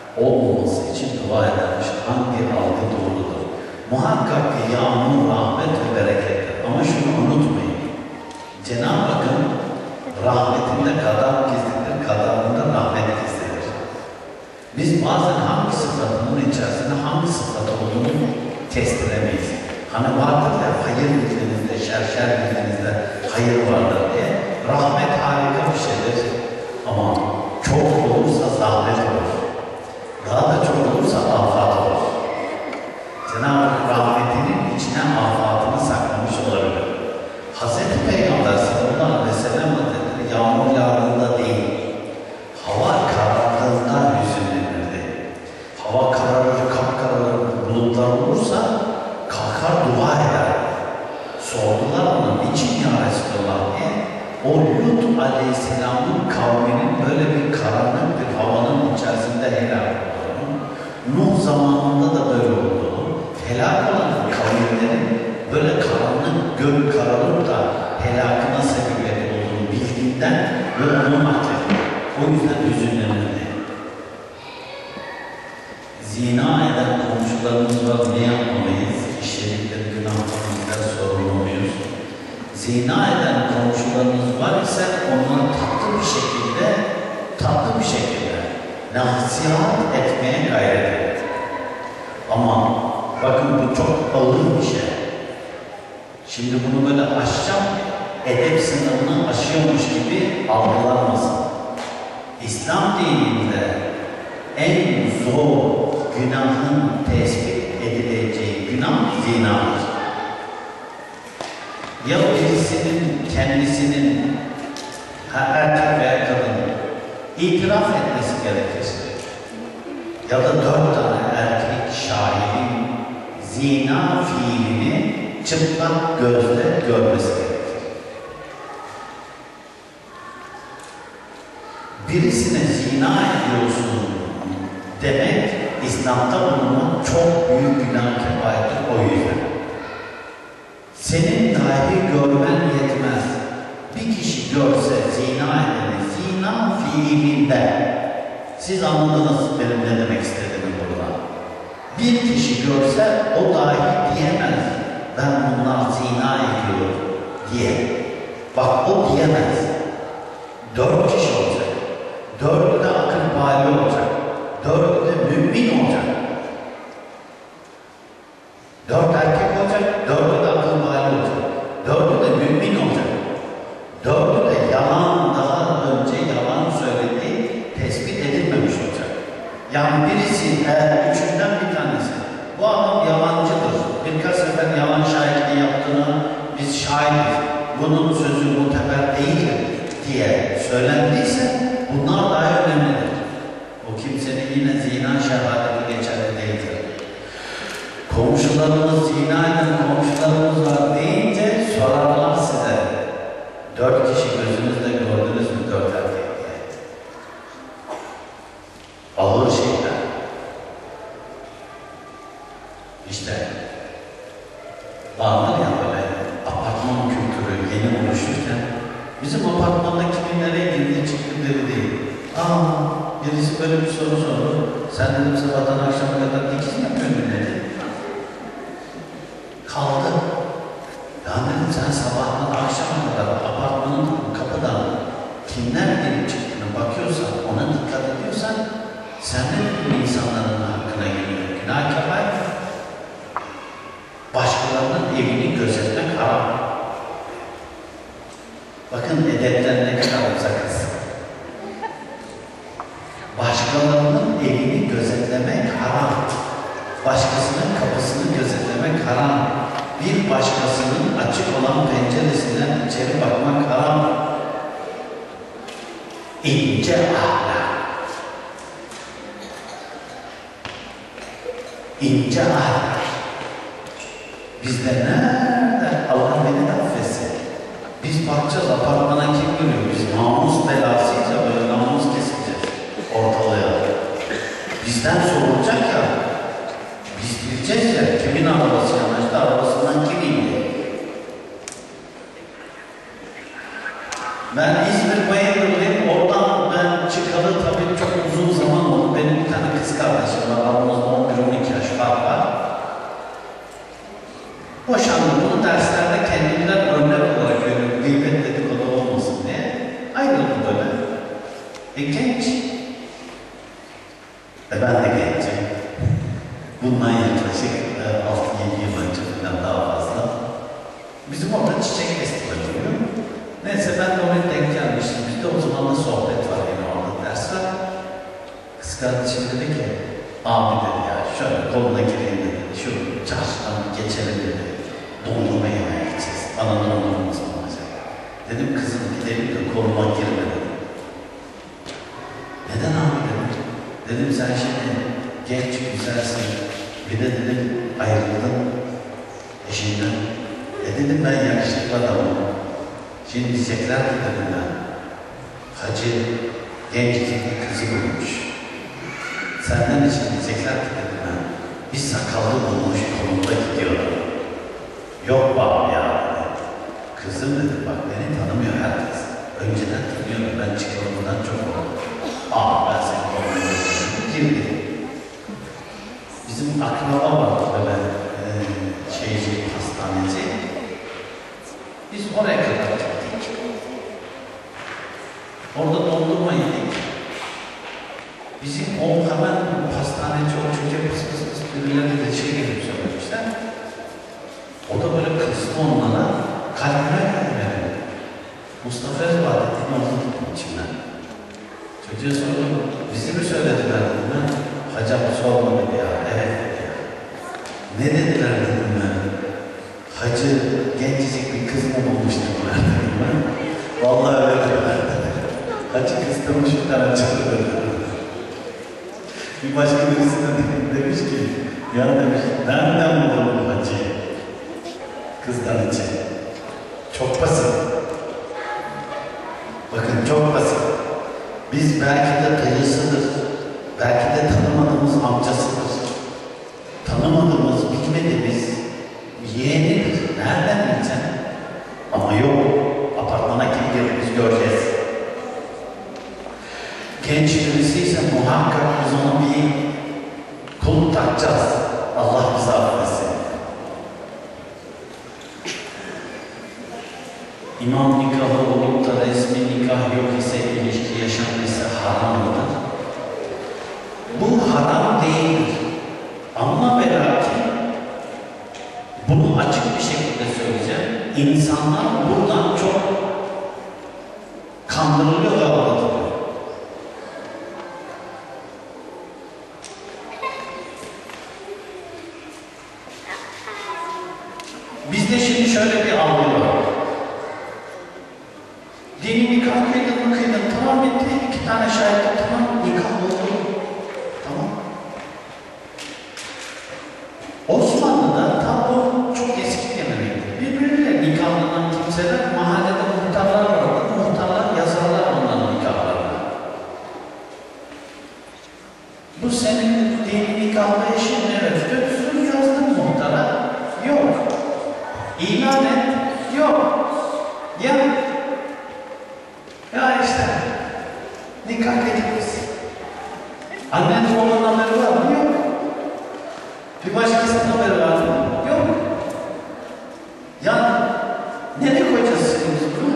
Muhakkak ki yağmur, rahmet ve berekettir. Ama şunu unutmayın. Cenab-ı Hakk'ın rahmetinde kadar gizlidir, kadarında rahmet gizlidir. Biz bazen hangi sıfatının içerisinde hangi sıfat olduğunu kestiremeyiz. Hani vardır ya, hayır bildiğinizde, şer bildiğinizde hayır vardır diye. Rahmet harika bir şeydir. Ama çok olursa zahmet olur. Daha da çok olursa afat olur. Cenab-ı Hak rahmetinin içine afatını saklamış olabilir. Hz. Peygamber sallallahu aleyhi ve sellem Hazretleri yağmur yağdığında değil, hava karardığında hüzünlenirdi. Hava kararır, kapkararır, bulutlar olursa kalkar dua eder. Sordular ona, niçin ya Resulallah diye. O Lut aleyhisselamın kavminin böyle bir karanlık bir havanın içerisinde helak olduğunu, Nuh zamanında da böyle olduğunu, helak olan kavimlerin böyle karanlık gök kararıp da helakına sebebiyet olduğunu bildiğinden ve onu mahvetti. O yüzden hüzünlenirdi. Zina eden komşularımız var, ne yapmalıyız? İşledikleri günahlarımızda sorumlu muyuz? Zina eden komşularımız var ise onları tatlı bir şekilde nasihat etmeye gayret edin. Ama bakın bu çok ağır bir şey. Şimdi bunu böyle aşacağım, edep sınırını aşıyormuş gibi algılanmasın. İslam dininde en zor günahın tespit edileceği günah zinadır. Ya birisinin kendisinin erkek veya kadın itiraf etmesi gerekir. Ya da 4 tane erkek şahidin zina fiilini çıplak gözle görmesi gerekir. Birisine zina ediyorsun demek İslam'da bulunan çok büyük günah kefarettir o yüzden. Senin dahi görmen yetmez. Bir kişi görse zina edeni, zina fiilinde, siz anladınız benim ne demek istediğimi burada. Bir kişi görse o dahi diyemez, ben bunlar zina ediyor diye. Bak o diyemez. 4 kişi olacak. 4'ü de akıl bali olacak. 4'ü de mümin olacak. 4 erkek olacak, 4'ü de akıl bali olacak. 4'ü de mümin olacak. 4'ü de yalan, daha önce yalan söylediği tespit edilmemiş olacak. Yani birisi eğer üçünden bir tanesi, bu adam yalancıdır. Birkaç sefer yalan şahitliği yaptığını biz şahidiz. Bunun sözü muteber değildir diye söylendiyse bunlar daha önemlidir. O kimsenin yine zina şehadeti geçerli değildir. Komşularımız zina eden komşularımız var deyince sorarlar size. 4 kişi gözünüzle gördünüz mü 4 erkek diye. Ağır şeyler. İşte vardır ya böyle apartman kültürü yeni oluşurken bizim apartmanda kimin nereye girdiği çıktığı belli değil. Birisi böyle bir soru sordu. Sen dedim sabahtan akşama kadar dikiz mi yapıyorsun dedi. Kaldı. Ya dedim sen sabahtan akşama kadar apartmanın kapıdan kimler gelip çıktığına bakıyorsan, ona dikkat ediyorsan sen de bu insanların hakkına geliyor. Günah kefaret. Başkalarının evini gözetmek haram. Bakın edepten ne kadar uzakız. Başkalarının evini gözetlemek haram. Başkasının kapısını gözetlemek haram. Bir başkasının açık olan penceresinden içeri bakmak haram. İnce ahlak. İnce ahlak. Bizde nerede? Allah beni affetsin. Biz bakacağız apartmana kim giriyor? Biz namus belasıysa böyle namus keseceğiz ortalığa. Bizden sorulacak ya. Biz bileceğiz ya kimin arabası yanaştı, arabasından kim indi? Ben İzmir Bayındırlıyım. Oradan ben çıkalı tabii çok uzun zaman oldu. Benim bir tane kız kardeşim var. Aramızda 11-12 yaş fark var. Boşandım. Bunu derslerde kendimden örnek olarak görüyorum. Gıybet dedikodu olmasın diye. Ayrıldım böyle. Genç. Ben de gencim. Bundan yaklaşık 6-7 yıl önce falan daha fazla. Bizim orada çiçek festivali oluyor. Neyse ben de oraya denk gelmiştim. Bizde o zaman da sohbet var yine orada ders var. Kız kardeşim dedi ki, abi dedi ya şöyle koluna gireyim dedi. Şu çarşıdan geçelim dedi. Dondurma yemeye gideceğiz. Bana dondurma ısmarlayacak. Dedim kızım gidelim de koluma girme dedim. Neden abi dedim. Dedim sen şimdi genç güzelsin. Bir de dedim ayrıldın eşinden. Dedim ben yakışıklı adamım. Şimdi diyecekler ki dedim ben. Hacı gencecik bir kızı bulmuş. Senden için diyecekler ki dedim ben. Bir sakallı bulmuş kolunda gidiyorlar. Yok bab ya. Kızım dedim bak beni tanımıyor herkes. Önceden tanıyor ben çıkarımdan çok oldum. Ben seni koluna girdim. Bizim akraba var böyle hastaneci. Biz oraya kadar gittik. Orada dondurma yedik. Bizim o hemen hastaneci o çocuğa pıs pıs pıs birilerine de gelip söylemişler. O da böyle kızdı onlara. Kalbime gelmedi. Mustafa Ezba dediğini orada tuttum içimden. Çocuğa sordum. Bizi mi söylediler dedim ben. Hacı sorma dedi ya. Evet dedi ya. Ne dediler dedim ben. Hacı gencecik bir kız mı bulmuş dediler dedim ben. Vallahi öyle dediler. Hacı kıstırmış bir tane çıktı dedi. Bir başka birisi de demiş ki ya demiş nereden buldun hacıyı? Kızdan için. Çok basit. Bakın çok basit. Biz belki de dayısıdır. Belki de tanımadığımız amcasıdır. Tanımadığımız, bilmediğimiz yeğenidir. Nereden bileceksin? Ama yok. Apartmana kim gelir biz göreceğiz. Genç birisi ise muhakkak biz ona bir kulp takacağız. Allah bizi affetsin. İmam nikahı olup da resmi nikah yok ise, ilişki yaşanmışsa haram mıdır? Bu haram değildir. Ama ve lakin bunu açık bir şekilde söyleyeceğim. İnsanlar buradan çok kandırılıyor ve aldatılıyor. Bizde şimdi şöyle bir algı var. Dini nikah kıydın mı kıydın? Tamam bitti. 2 tane şahitler tamam. Nikah oldu. Tamam. Osmanlı'da tam bu çok eski gelenekti. Birbiriyle nikahlanan kimseler mahallede muhtarlar vardı. Muhtarlar yazarlar onların nikahlarını. Bu senin dini nikahla eşin evet. Götürsün yazdın muhtara. Yok. İlan et. Yok. Ya işte nikah edilmez. Annenin oğlunun haberi var mı? Yok. Bir başkasının haberi var mı? Yok. Ya nereye koyacağız sıkıntı bunu?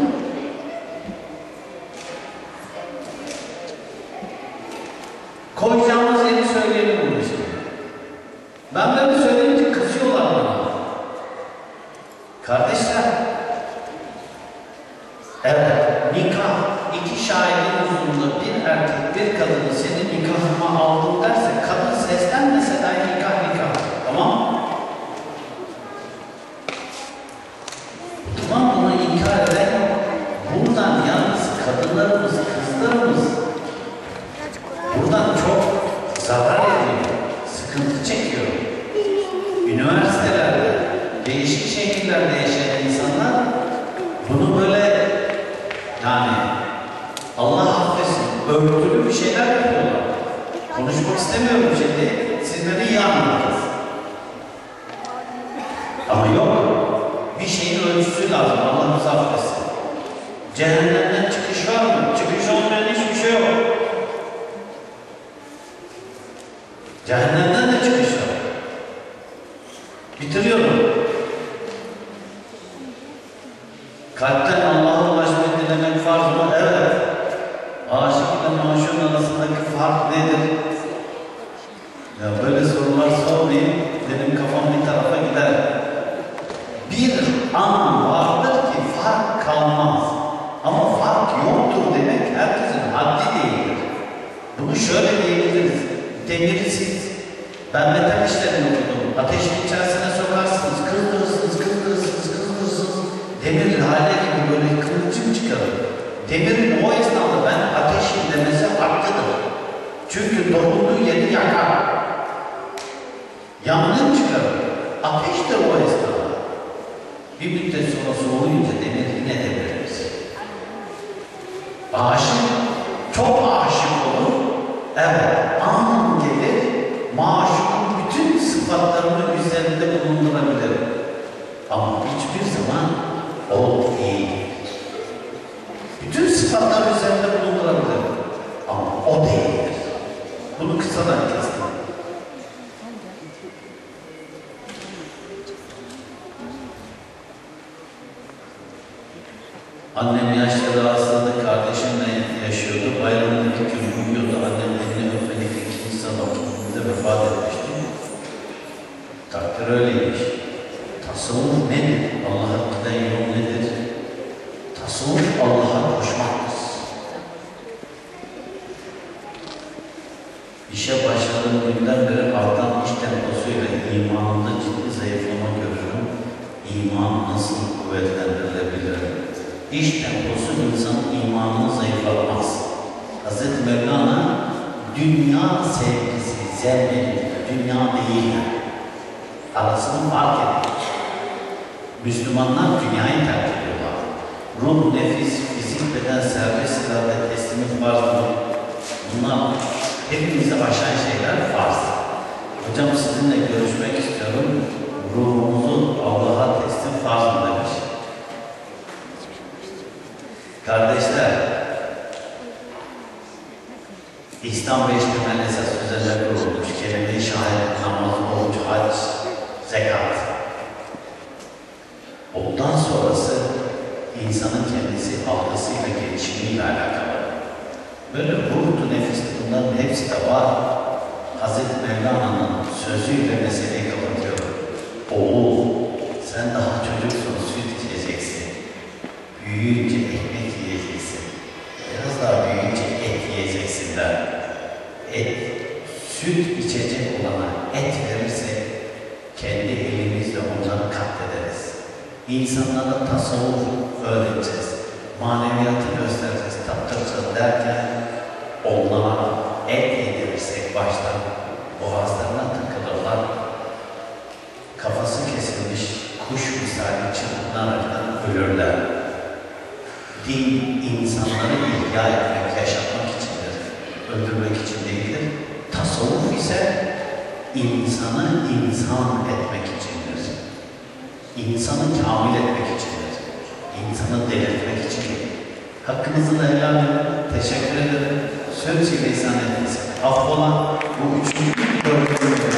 Koyacağımız yeri söyleyelim bunu işte. Ben böyle söyleyince kızıyorlar bana. Kardeşler, evet, nikah, 2 şahidin huzurunda bir erkek, bir kadını senin nikahıma aldım derse, kadın seslenmese dahi nikah. Tamam? Tamam, bunu inkar eden yok. Buradan yalnız kadınlarımız, kızlarımız buradan çok zarar ediyor, sıkıntı çekiyor. Üniversitelerde, değişik şehirlerde yaşayan insanlar bunu böyle yani Allah affetsin örtülü bir şeyler yapıyorlar. Konuşmak istemiyorum şimdi. Siz beni iyi anladınız. Ama yok. Bir şeyin ölçüsü lazım. Allah bizi affetsin. Cehennemden çıkış var mı? Çıkış olmayan hiçbir şey yok. Cehennemden de çıkış var. Bitiriyorum. Kalpten Allah'a ulaşmayı dilemek farz mı? Evet. Aşık ile maşuk arasındaki fark nedir? Ya böyle sorular sormayayım, benim kafam bir tarafa gider. Bir an vardır ki fark kalmaz. Ama fark yoktur demek herkesin haddi değildir. Bunu şöyle diyebiliriz. Demiri siz, ben metal işlerini okudum. Ateşin içerisine sokarsınız, kızdırırsınız, kızdırırsınız, kızdırırsınız. Demir hale gibi böyle kıvılcım çıkarır. Demirin o esnada ben ateşim demesi haklıdır. Çünkü dokunduğu yeri yakar. Yangın çıkarır. Ateştir o esnada. Bir müddet sonra soğuyunca demir yine demirimiz. Aşık, çok aşık olur. Evet, an gelir, maşukun bütün sıfatlarını üzerinde bulundurabilir. Ama hiçbir zaman o değil. Bütün sıfatları üzerinde bulundurabilir. Ama o değildir. Bunu kısadan kestim. Annem yaşlı rahatsızlığı kardeşimle yaşıyordu. Bayramın ilk gün uyuyordu. Annem elini öpmedik ikinci sabahında vefat etmişti. Takdir öyleymiş. Tasavvuf nedir? Allah'a giden yol nedir? Tasavvuf Allah'a koşmaktır. İşe başladığım günden beri artan iş temposuyla imanımda ciddi zayıflama görüyorum. İman nasıl kuvvetlendirilebilir? İş temposu insanın imanını zayıflatmaz. Hz. Mevlana dünya sevgisi, zevkleri, dünya değil. Arasını fark edin. Müslümanlar dünyayı terk ediyorlar. Ruh, nefis, fizik, beden, serbest irade, teslimiyet farzdır. Bunlar hepimizi aşan şeyler farz. Hocam sizinle görüşmek istiyorum. Ruhumuzu Allah'a teslim farz mı demiş. Kardeşler, İslam beş temel esas üzerine kurulmuş. Kelime-i şehadet, namaz, oruç, hac, zekat. Ondan sonrası insanın kendisi algısıyla, gelişimiyle alakalı. Böyle ruh-tu nefis, bunların hepsi de var. Hz. Mevlana'nın sözüyle meseleyi kapatıyor. Oğul, sen daha çocuksun, süt içeceksin. Büyüyünce ekmek yiyeceksin. Biraz daha büyüyünce et yiyeceksin der. Et, süt içecek olana et verirsek kendi elimizle onları katlederiz. İnsanlara tasavvuf öğreteceğiz. Maneviyatı göstereceğiz, tattıracağız derken onlara et yedirirsek baştan boğazlarına takılırlar. Kafası kesilmiş kuş misali çırpınaraktan ölürler. Din insanları ihya etmek, yaşatmak içindir. Öldürmek için değildir. Tasavvuf ise insanı insan etmek içindir. İnsanı kamil etmek içindir. İnsanı delirtmek içindir. Hakkınızı da helal edin. Teşekkür ederim. Söz-i lisan etmesi. Affola bu üçüncü dördüncü.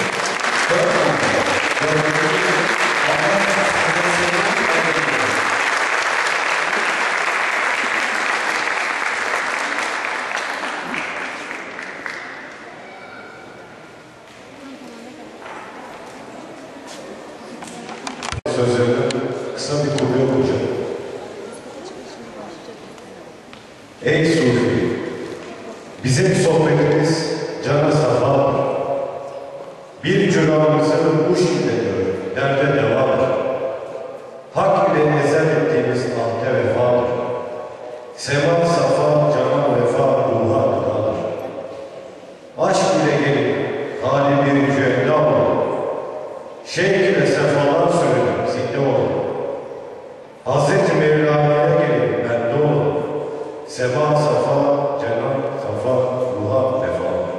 Sözlerine kısa bir konu okuyacağım. Ey Sufi, bizim sohbetimiz cana safadır. Bir cürahımızın bu şiddeti derde devadır. Hak ile ezel ettiğimiz ahde vefadır. Sema safa, cana vefa, ruha gıdadır. Aşk ile gelip hali bir cühende olun. Şevk ile sefalar söyledim, zinde olun. Hazreti Mevlana'ya gelin, bende olun. Sema safa, cenab safa, ruha vefa.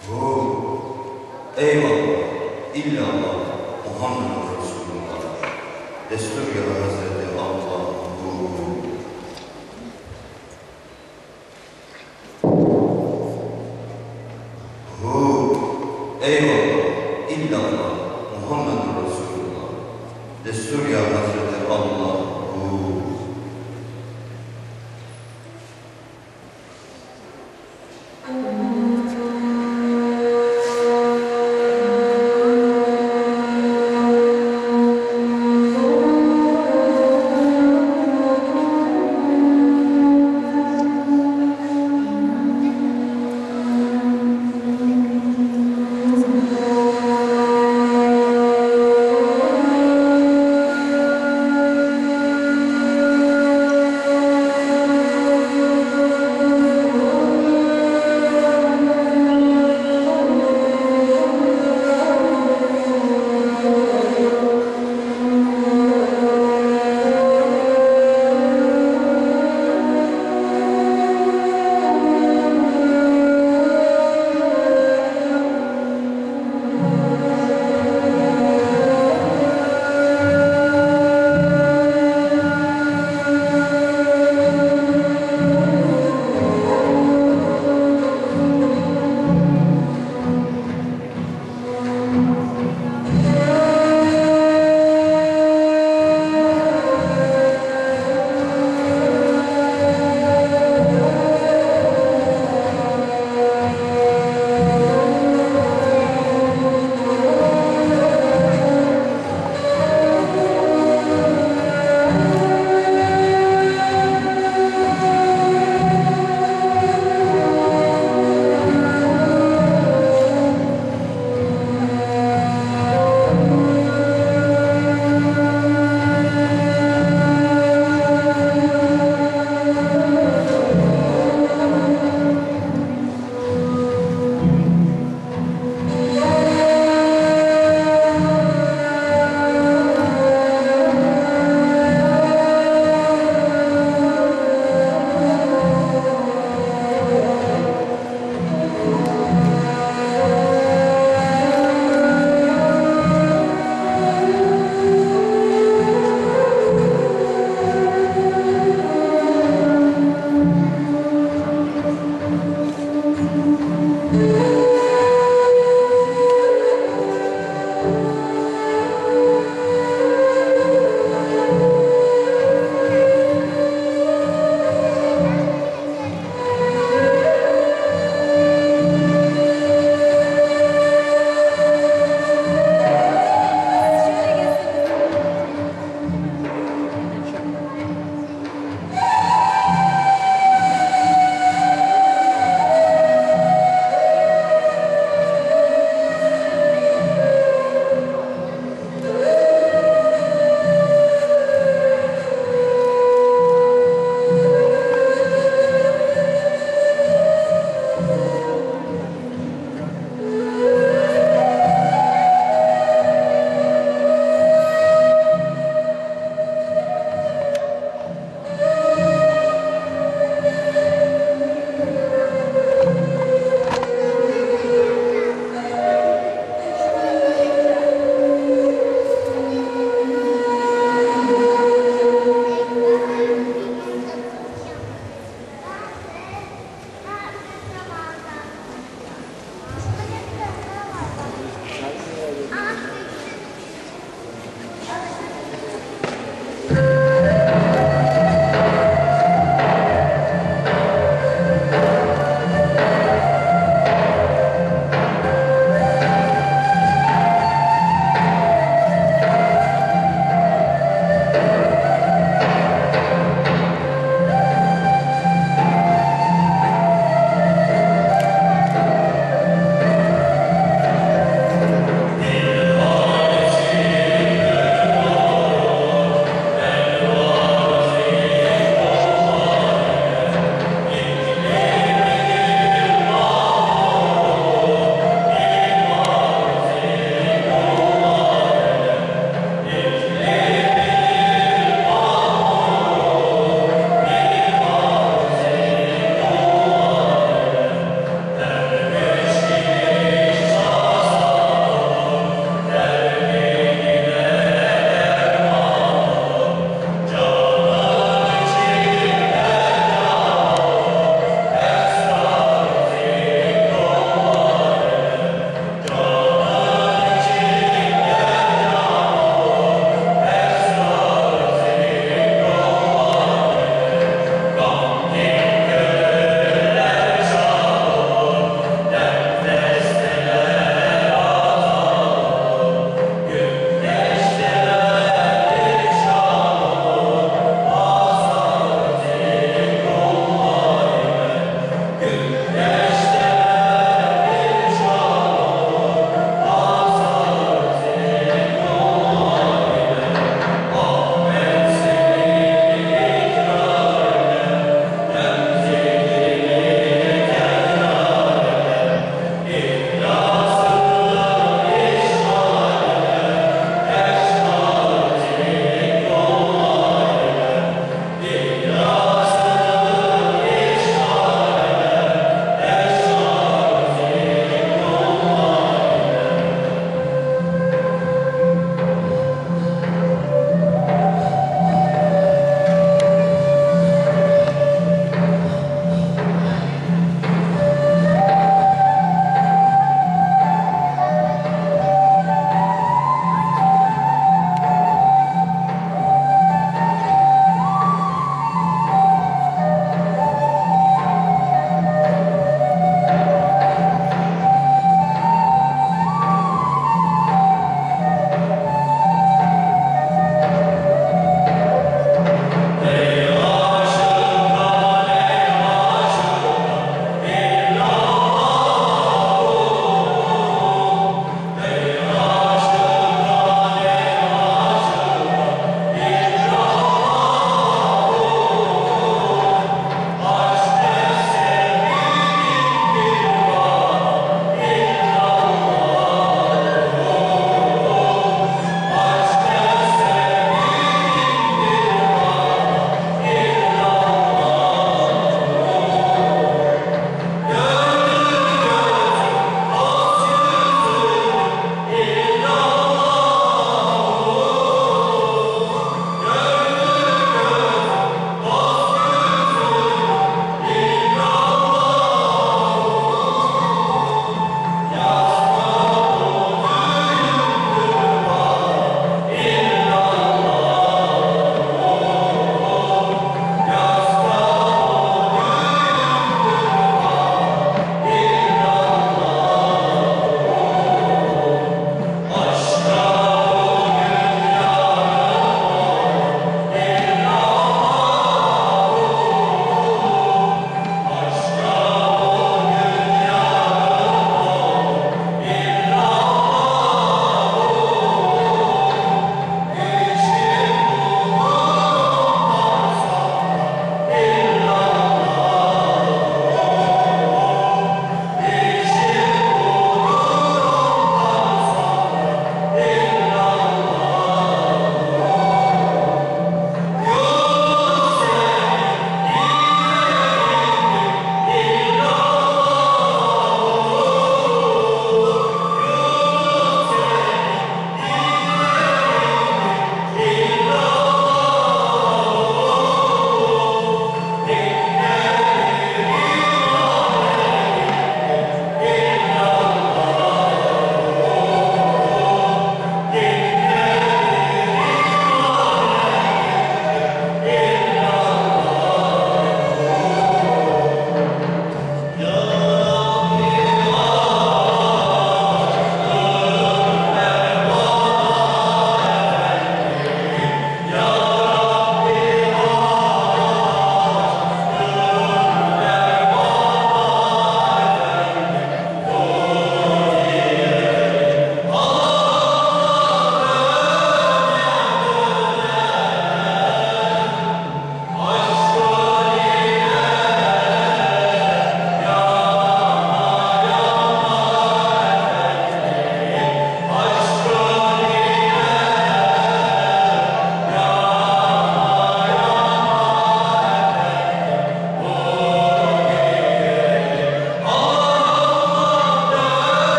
Eyvallah, illallah, Muhammed Resulullah, destur ya Hazreti Allah. Eyvallah, illallah, Muhammed Resulullah, destur ya Hazreti Allah.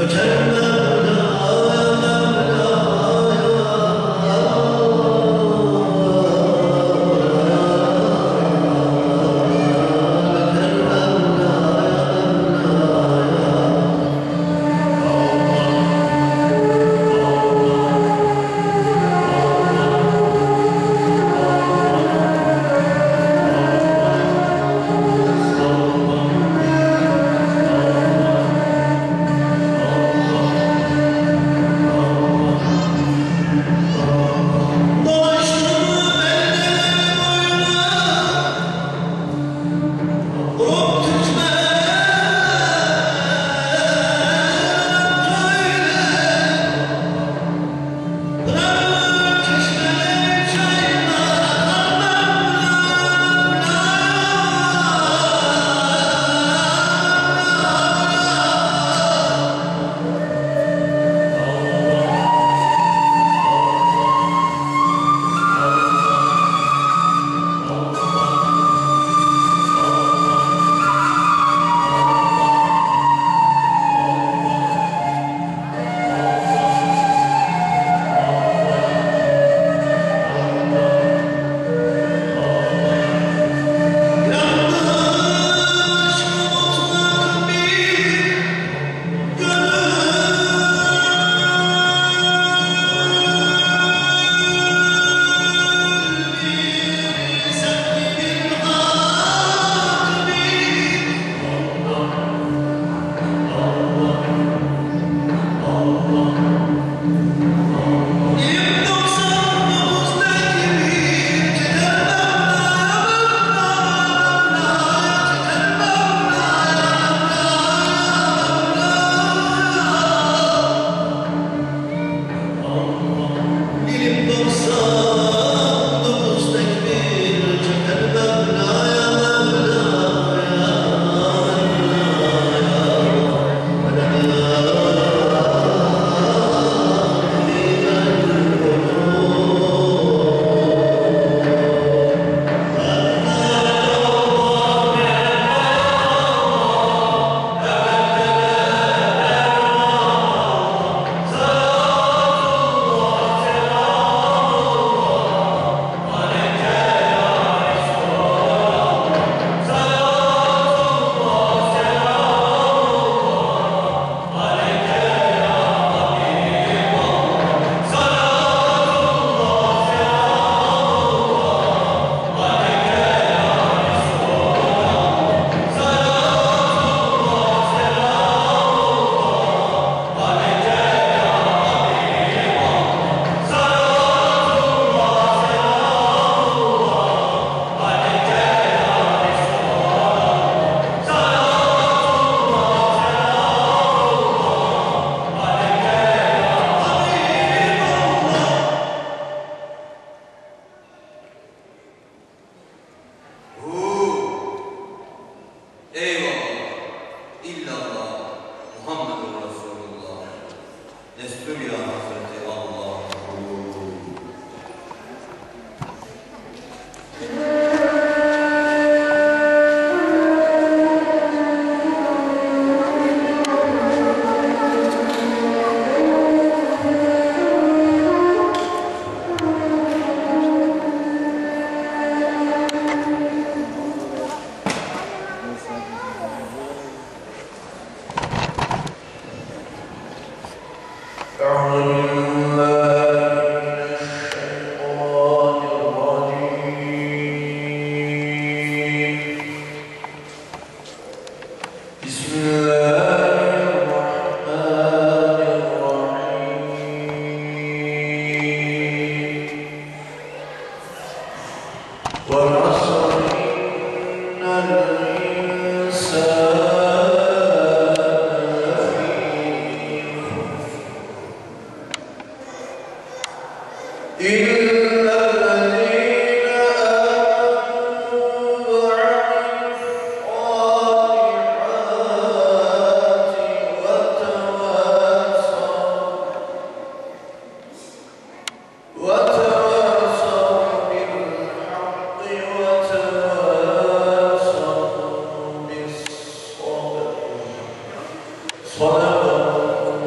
صدق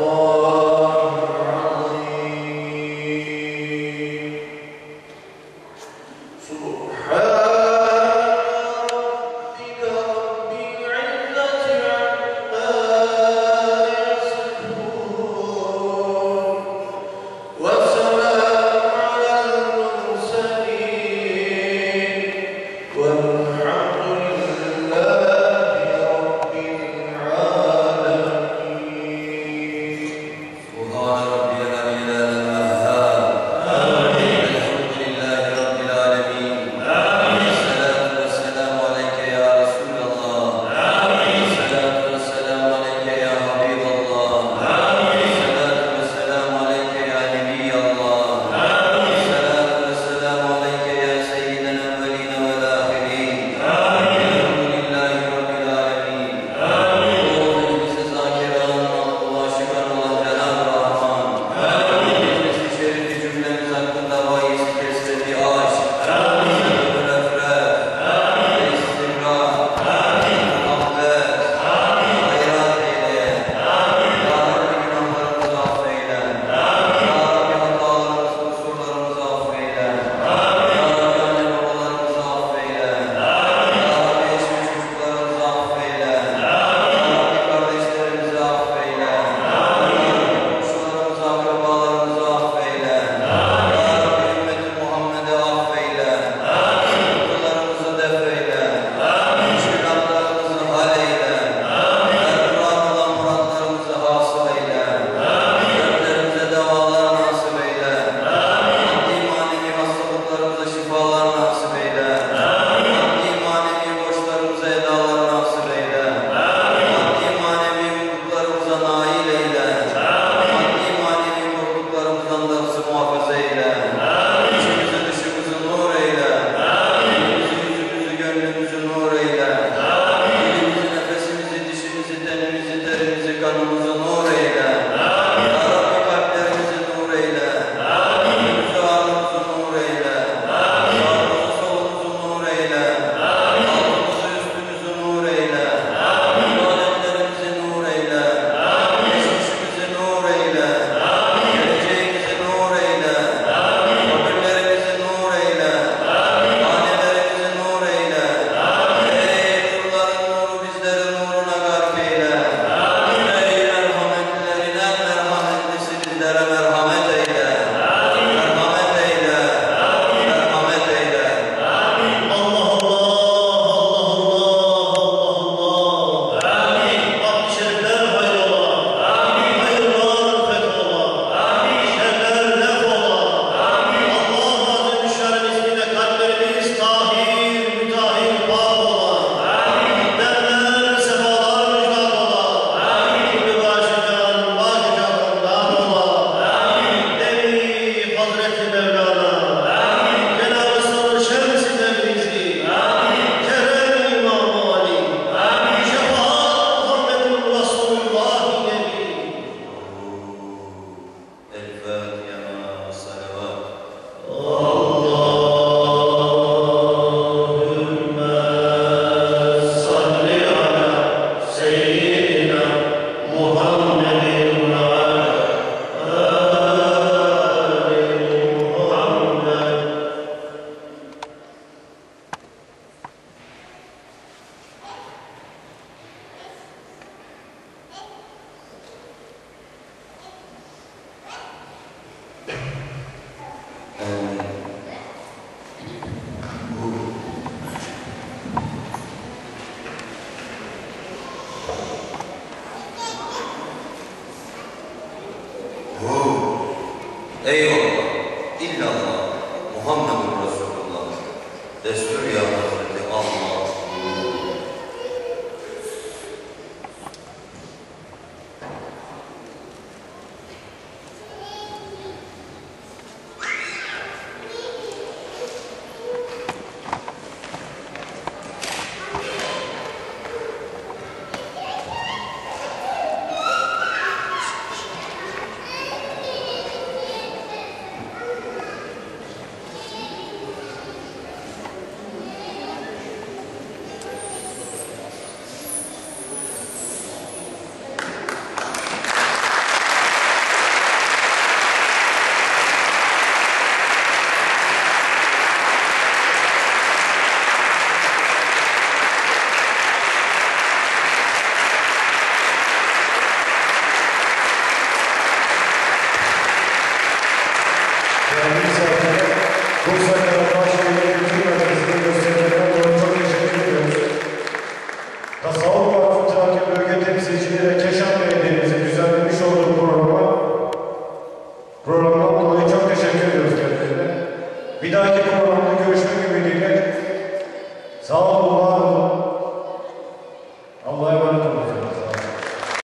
سبحان ربي العلي الوهاب. الحمد لله رب العالمين. الصلاة والسلام عليك يا رسول الله. الصلاة والسلام عليك يا حبيب الله. الصلاة والسلام عليك يا نبي الله. الصلاة والسلام عليك يا سيد الأولين والآخرين. الحمد لله رب العالمين. Meclisi zakiran, ulaşıkan olan Cenab-ı Rahman. Meclisi şerifi cümlemiz hakkında vahiysi kesreti aş. Sebeb-ül efref. İstimrar. Muhabbet. Hayrat eyle. Ya Rabbi günahlarımızı affeyle. Ya Rabbi hatalarımızı, kusurlarımızı affeyle. Ya Rabbi anne babalarımızı affeyle. Ya Rabbi eş ve çocuklarımızı affeyle. Ya Rabbi kardeşlerimizi affeyle. Ya Rabbi komşularımızı, akrabalarımızı affeyle. Ya Rabbi ümmeti Muhammed'i affeyle. Sıkıntılarımızı def eyle. Müşkilatlarımızı hal eyle. Erkuran olan muratlarımızı hasıl eyle. Dertlerimize devalar nasip eyle. Maddi manevi hastalıklarımıza şifalar nasip eyle. Maddi manevi borçlarımıza edalar nasip eyle. Maddi manevi mutluluklarımıza nail eyle. Maddi manevi korktuklarımızdan da bizi muhafaza eyle. İçimizi dışımızı nur eyle. Dilimizi, yüzümüzü, gönlümüzü nur eyle. Dilimizi, nefesimizi, dişimizi, tenimizi, terimizi, kanımızı nur eyle. Ya Rabbi kalplerimizi nur eyle. Önümüzü, ağrımızı nur eyle. Sağımızı, solumuzu nur eyle. Altımızı, üstümüzü nur eyle. İbadetlerimizi nur eyle. Geçmişimizi nur eyle. Geleceğimizi nur eyle. Kabirlerimizi nur eyle. Hanelerimizi nur eyle. Ey nurların nuru bizleri nuruna gark eyle. Ey merhametlilerin en merhametlisi bizlere merhamet eyle. Merhamet eyle. Merhamet eyle. Allah Allah, Allah Allah. Abd-i şerifler hayrola. Hayırlar fethola. Şerler lefhola. Allah Azimüşşan'ın ismiyle kalplerimiz tahir, mütahhir, pak ola. Derler, sefalar müjdat ola. Kulü başıcan, bakıcanından ola. Ey Hazreti Mevlana. Cenab-ı Sabır şemsi Tebrizi. Kerem İmam-ı Ali. Şefaat Muhammedun Resulullah Nebi. El-Fatiha, salavat. Allahümme salli ala seyyidina Muhammedin ve ala ali Muhammed. Eyvallah, illallah, Muhammedur Resulullah. Destur ya Hazreti